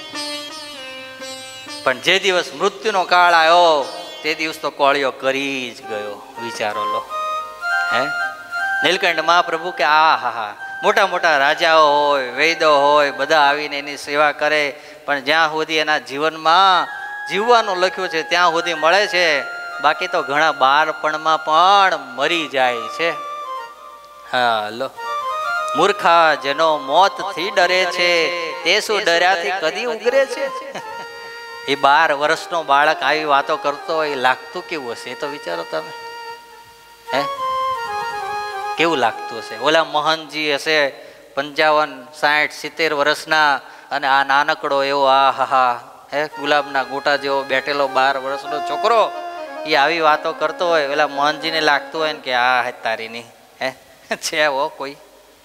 પણ જે દિવસ મૃત્યુનો કાળ આવ્યો તે દિવસ તો કોળિયો કરી જ ગયો. વિચારો લો. હે નીલકંઠ મહાપ્રભુ કે આ હા હા મોટા મોટા રાજાઓ હોય, વૈદો હોય, બધા આવીને એની સેવા કરે, પણ જ્યાં સુધી એના જીવનમાં જીવવાનું લખ્યું છે ત્યાં સુધી મળે છે, બાકી તો ઘણા બાળપણમાં પણ મરી જાય છે. હા લો મૂર્ખા જેનો મોતથી ડરે છે તે શું ડર્યાથી કદી ઉગરે છે? એ બાર વર્ષનો બાળક આવી વાતો કરતો હોય લાગતું કેવું હશે? એ તો વિચારો તમે. હે કેવું લાગતું હશે? ઓલા મોહનજી હશે પંચાવન સાઠ સિત્તેર વર્ષના, અને આ નાનકડો એવો આ હા હા હે ગુલાબના ગોટા જેવો બેઠેલો બાર વર્ષનો છોકરો એ આવી વાતો કરતો હોય. ઓલા મોહનજીને લાગતું હોય ને કે આ હે તારીની હે છે હો કોઈ.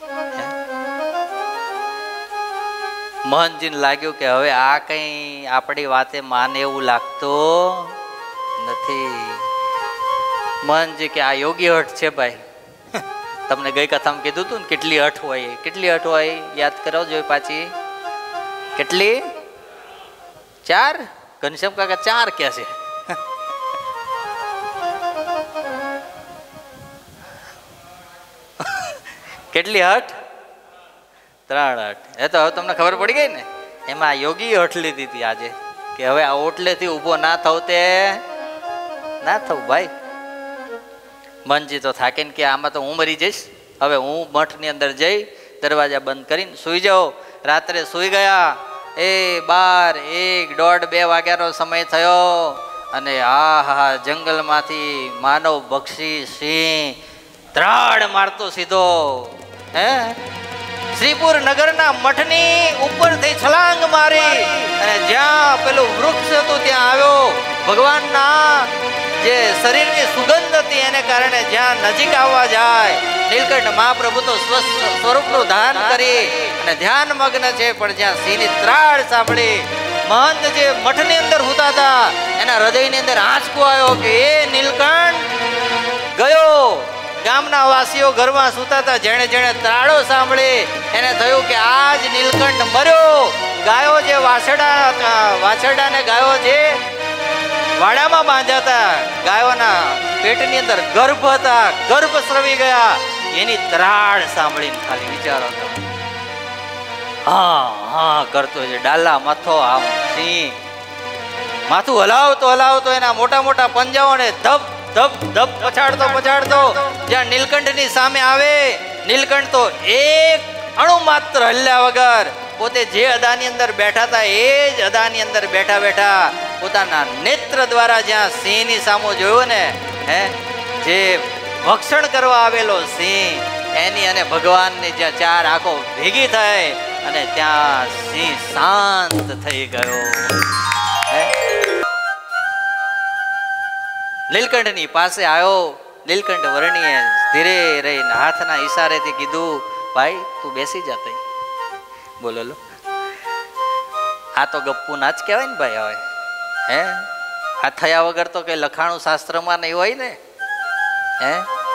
મોહનજીને લાગ્યું કે હવે આ કઈ આપણી વાતે માને એવું લાગતું નથી. મોહનજી કે આ યોગી હઠ છે ભાઈ. તમને ગઈ કથામાં કીધું હતું ને કેટલી હઠ હોય, કેટલી હઠ હોય યાદ કરો જો પાછી. કેટલી? ચાર. ઘનશ્યામ કાકા ચાર ક્યાં છે? કેટલી હઠ? ત્રણ હઠ. એ તો હવે તમને ખબર પડી ગઈ ને. એમાં યોગી હઠ લીધી હતી આજે કે હવે આ ઓટલેથી ઊભો ના થવું તે ના થવું ભાઈ. મનજી તો થાકે ને કે આમાં તો હું મરી જઈશ, હવે હું મઠની અંદર જઈ દરવાજા બંધ કરીને સુઈ જાઉં. રાત્રે સૂઈ ગયા. એ બાર એક દોઢ બે વાગ્યાનો સમય થયો અને આ હા જંગલમાંથી માનવ બક્ષી સિંહ ત્રાડ મારતો સીધો હે શ્રીપુર નગરના મઠની ઉપરથી છલાંગ મારી અને જ્યાં પેલું વૃક્ષ હતું ત્યાં આવ્યો. ભગવાનના જે શરીરની સુગંધ હતી એને કારણે જ્યાં નજીક આવવા જાય નીલકંઠ મહાપ્રભુનું સ્વરૂપનું ધાન કરી અને ધ્યાન મગ્ન છે. પણ જ્યાં સિંહની ત્રાડ સાંભળી મહંત જે મઠની અંદર હુતા હતા એના હૃદયની અંદર આંચકો આવ્યો કે એ નીલકંઠ ગયો. ગામના વાસીઓ ઘરમાં સૂતા હતા. જેણે જેણે ત્રાડો સાંભળી એને થયું કે આજ નીલકંઠ મર્યો. ગાયો જે વાછરડા વાછરડાને ગાયો જે વાડામાં બાંધ્યા હતા ગાયોના પેટની અંદર ગર્ભ હતા, ગર્ભ સ્રવી ગયા. એની ત્રાડ સાંભળીને ખાલી વિચારો તો હા હા કરતો છે ડાલા માથો આમ સિંહ માથું હલાવતો હલાવતો એના મોટા મોટા પંજાઓને ધપ ધપ ધપ પછાડતો પછાડતો જ્યાં નીલકંઠની સામે આવે. નીલકંઠ તો એક અણુ માત્ર હલ્યા વગર પોતે જે અદાની અંદર બેઠા હતા એ જ અદાની અંદર બેઠા બેઠા પોતાના નેત્ર દ્વારા જ્યાં સિંહની સામો જોયો ને હે જે ભક્ષણ કરવા આવેલો સિંહ એની અને ભગવાનની જ્યાં ચાર આંખો ભેગી થઈ અને ત્યાં સિંહ શાંત થઈ ગયો. નીલકંઠની પાસે આવ્યો. નીલકંઠ વર્ણીએ ધીરે રહીને હાથના ઈશારેથી કીધું ભાઈ તું બેસી જા. તઈ બોલો લો આ તો ગપ્પુ ના જ કહેવાય ને ભાઈ. હવે હે આ થયા વગર તો કઈ લખાણું શાસ્ત્રમાં નહીં હોય ને. હે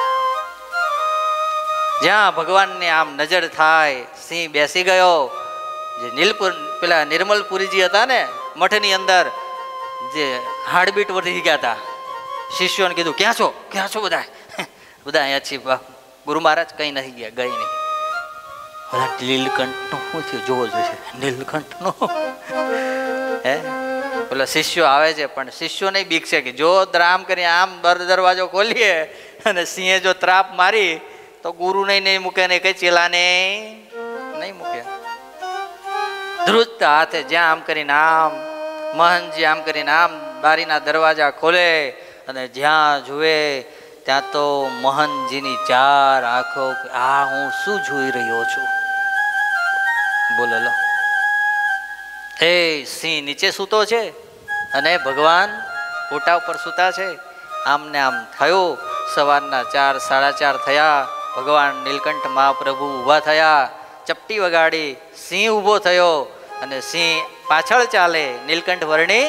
જ્યાં ભગવાનને આમ નજર થાય સિંહ બેસી ગયો. જે નીલપુર પેલા નિર્મલપુરીજી હતા ને મઠની અંદર જે હાર્ટબીટ વધી ગયા હતા. શિષ્યોને કીધું ક્યાં છો ક્યાં છો બધા બધા અહીંયા છીએ ગુરુ મહારાજ કઈ નથી ગયા ગઈ નહીં. બધા નીલકંઠ નો શું થયું જોવો જોઈએ નીલકંઠ નો હે પેલા શિષ્યો આવે છે પણ શિષ્યો નહીં બીક છે કે જો આમ કરી આમ દરવાજો ખોલીએ અને સિંહે જો ત્રાપ મારી તો ગુરુ નહીં નહીં મૂકે ને કઈ ચેલાને નહીં મૂકે. ધ્રુજતા હાથે જ્યાં આમ કરીને આમ મહંતજી આમ કરીને આમ બારીના દરવાજા ખોલે અને જ્યાં જુએ ત્યાં તો મહંતજીની ચાર આંખો. આ હું શું જોઈ રહ્યો છું બોલો લો. એ સિંહ નીચે સૂતો છે અને ભગવાન ઓટા ઉપર સૂતા છે. આમને આમ થયું. સવારના ચાર સાડા ચાર થયા. ભગવાન નીલકંઠ મહાપ્રભુ ઊભા થયા. ચપટી વગાડી સિંહ ઊભો થયો અને સિંહ પાછળ ચાલે. નીલકંઠ વર્ણી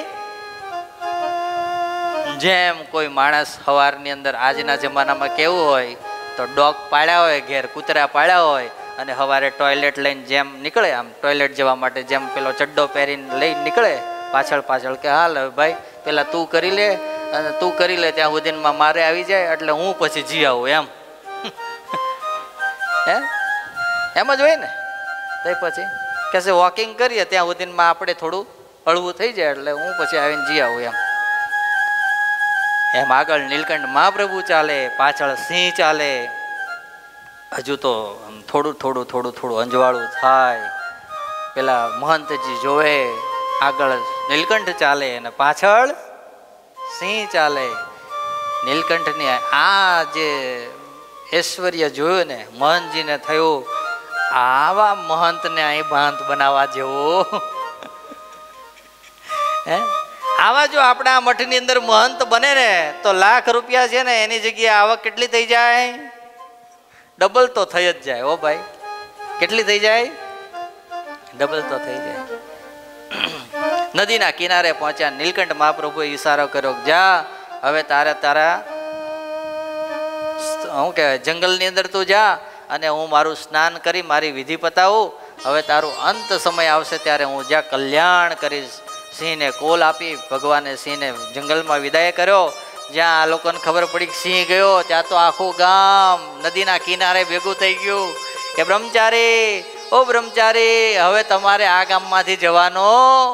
જેમ કોઈ માણસ સવારની અંદર આજના જમાનામાં કેવું હોય તો ડોગ પાડ્યા હોય ઘેર કૂતરા પાડ્યા હોય અને સવારે ટોયલેટ લઈને જેમ નીકળે આમ ટોયલેટ જવા માટે જેમ પેલો ચડ્ડો પહેરીને લઈને નીકળે પાછળ પાછળ કે હાલ ભાઈ પેલા તું કરી લે અને તું કરી લે ત્યાં સુધીમાં મારે આવી જાય એટલે હું પછી જી આવું એમ. હે એમ જ હોય ને. તો પછી કહેશે વોકિંગ કરીએ ત્યાં સુધીમાં આપણે થોડું હળવું થઈ જાય એટલે હું પછી આવીને જી આવું એમ. એમ આગળ નીલકંઠ મહાપ્રભુ ચાલે, પાછળ સિંહ ચાલે. હજુ તો થોડું થોડું થોડું થોડું અંજવાળું થાય. પેલા મહંતજી જોવે આગળ નીલકંઠ ચાલે અને પાછળ સિંહ ચાલે. નીલકંઠની આ જે ઐશ્વર્ય જોયું ને મહંતજીને થયું આવા મહંતને અહીં ભાંત બનાવવા જેવો. હે આવા જો આપણા મઠની અંદર મહંત બને ને તો લાખ રૂપિયા છે ને એની જગ્યાએ આવક કેટલી થઈ જાય? ડબલ તો થઈ જ જાય. ઓ ભાઈ કેટલી થઈ જાય? ડબલ તો થઈ જાય. નદીના કિનારે પહોંચ્યા. નીલકંઠ મહાપ્રભુએ ઈશારો કર્યો જા હવે તારે તારા શું કહેવાય જંગલની અંદર તું જા અને હું મારું સ્નાન કરી મારી વિધિ પતાવું. હવે તારું અંત સમય આવશે ત્યારે હું જ્યાં કલ્યાણ કરીશ. સિંહને કોલ આપી ભગવાને સિંહને જંગલમાં વિદાય કર્યો. જ્યાં આ લોકોને ખબર પડી કે સિંહ ગયો ત્યાં તો આખું ગામ નદીના કિનારે ભેગું થઈ ગયું કે બ્રહ્મચારી ઓ બ્રહ્મચારી હવે તમારે આ ગામમાંથી જવાનો.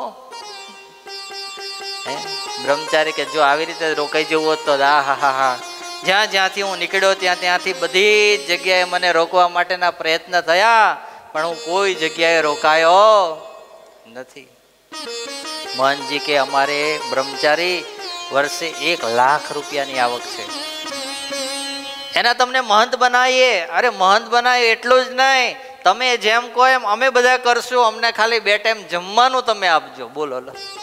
બ્રહ્મચારી કે જો આવી રીતે રોકાઈ જવું હોત તો હા હા હા હા જ્યાં જ્યાંથી હું નીકળ્યો ત્યાં ત્યાંથી બધી જ જગ્યાએ મને રોકવા માટેના પ્રયત્ન થયા પણ હું કોઈ જગ્યાએ રોકાયો નથી. મહંતજી કે અમારે બ્રહ્મચારી વર્ષે એક લાખ રૂપિયાની આવક છે, એના તમને મહંત બનાવીએ. અરે મહંત બનાવીએ એટલું જ નહીં, તમે જેમ કહો એમ અમે બધા કરશું, અમને ખાલી બે ટાઈમ જમવાનું તમે આપજો. બોલો.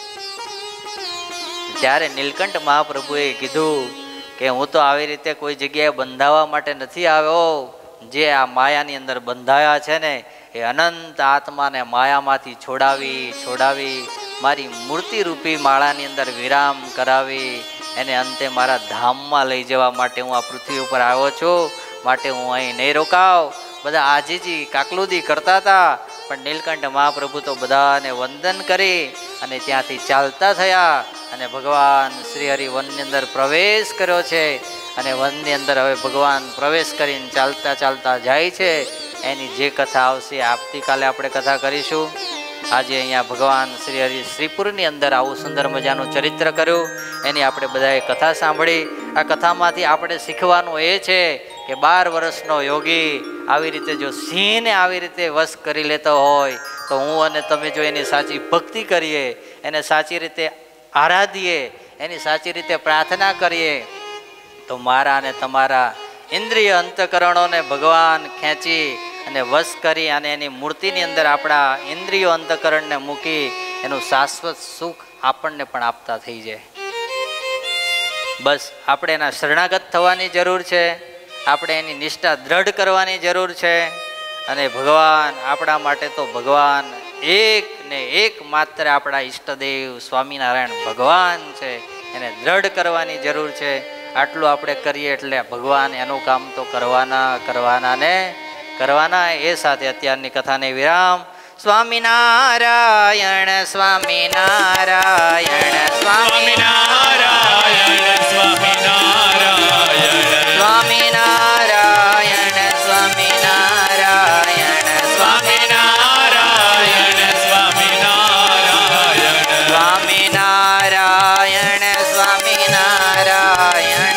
ત્યારે નીલકંઠ મહાપ્રભુએ કીધું કે હું તો આવી રીતે કોઈ જગ્યાએ બંધાવા માટે નથી આવ્યો. જે આ માયાની અંદર બંધાયા છે ને એ અનંત આત્માને માયામાંથી છોડાવી છોડાવી મારી મૂર્તિ રૂપી માળાની અંદર વિરામ કરાવી એને અંતે મારા ધામમાં લઈ જવા માટે હું આ પૃથ્વી ઉપર આવ્યો છું. માટે હું અહીં નહીં રોકાવ. બધા આજીજી કાકલુદી કરતા હતા, પણ નીલકંઠ મહાપ્રભુ તો બધાને વંદન કરી અને ત્યાંથી ચાલતા થયા અને ભગવાન શ્રી હરિ વનની અંદર પ્રવેશ કર્યો છે. અને વનની અંદર હવે ભગવાન પ્રવેશ કરીને ચાલતા ચાલતા જાય છે. એની જે કથા આવશે આવતીકાલે આપણે કથા કરીશું. આજે અહીંયા ભગવાન શ્રી હરિ શ્રીપુરની અંદર આવું સુંદર મજાનું ચરિત્ર કર્યું, એની આપણે બધાએ કથા સાંભળી. આ કથામાંથી આપણે શીખવાનું એ છે કે બાર વર્ષનો યોગી આવી રીતે જો સિંહને આવી રીતે વશ કરી લેતો હોય તો હું અને તમે જો એની સાચી ભક્તિ કરીએ, એને સાચી રીતે આરાધીએ, એની સાચી રીતે પ્રાર્થના કરીએ તો મારા અને તમારા ઇન્દ્રિય અંતકરણોને ભગવાન ખેંચી અને વશ કરી અને એની મૂર્તિની અંદર આપણા ઇન્દ્રિયો અંતકરણને મૂકી એનું શાશ્વત સુખ આપણને પણ આપતા થઈ જાય. બસ આપણે એના શરણાગત થવાની જરૂર છે, આપણે એની નિષ્ઠા દ્રઢ કરવાની જરૂર છે. અને ભગવાન આપણા માટે તો ભગવાન એક ને એક માત્ર આપણા ઈષ્ટદેવ સ્વામિનારાયણ ભગવાન છે, એને દ્રઢ કરવાની જરૂર છે. આટલું આપણે કરીએ એટલે ભગવાન એનું કામ તો કરવાના કરવાના ને કરવાના. એ સાથે અત્યારની કથાને વિરામ. સ્વામિનારાયણ સ્વામિનારાયણ સ્વામિનારાયણ સ્વામિનારાયણ સ્વામિનારાયણ સ્વામિનારાયણ સ્વામિનારાયણ સ્વામિનારાયણ સ્વામિનારાયણ સ્વામિનારાયણ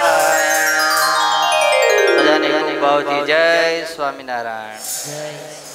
સ્વામિનારાયણ.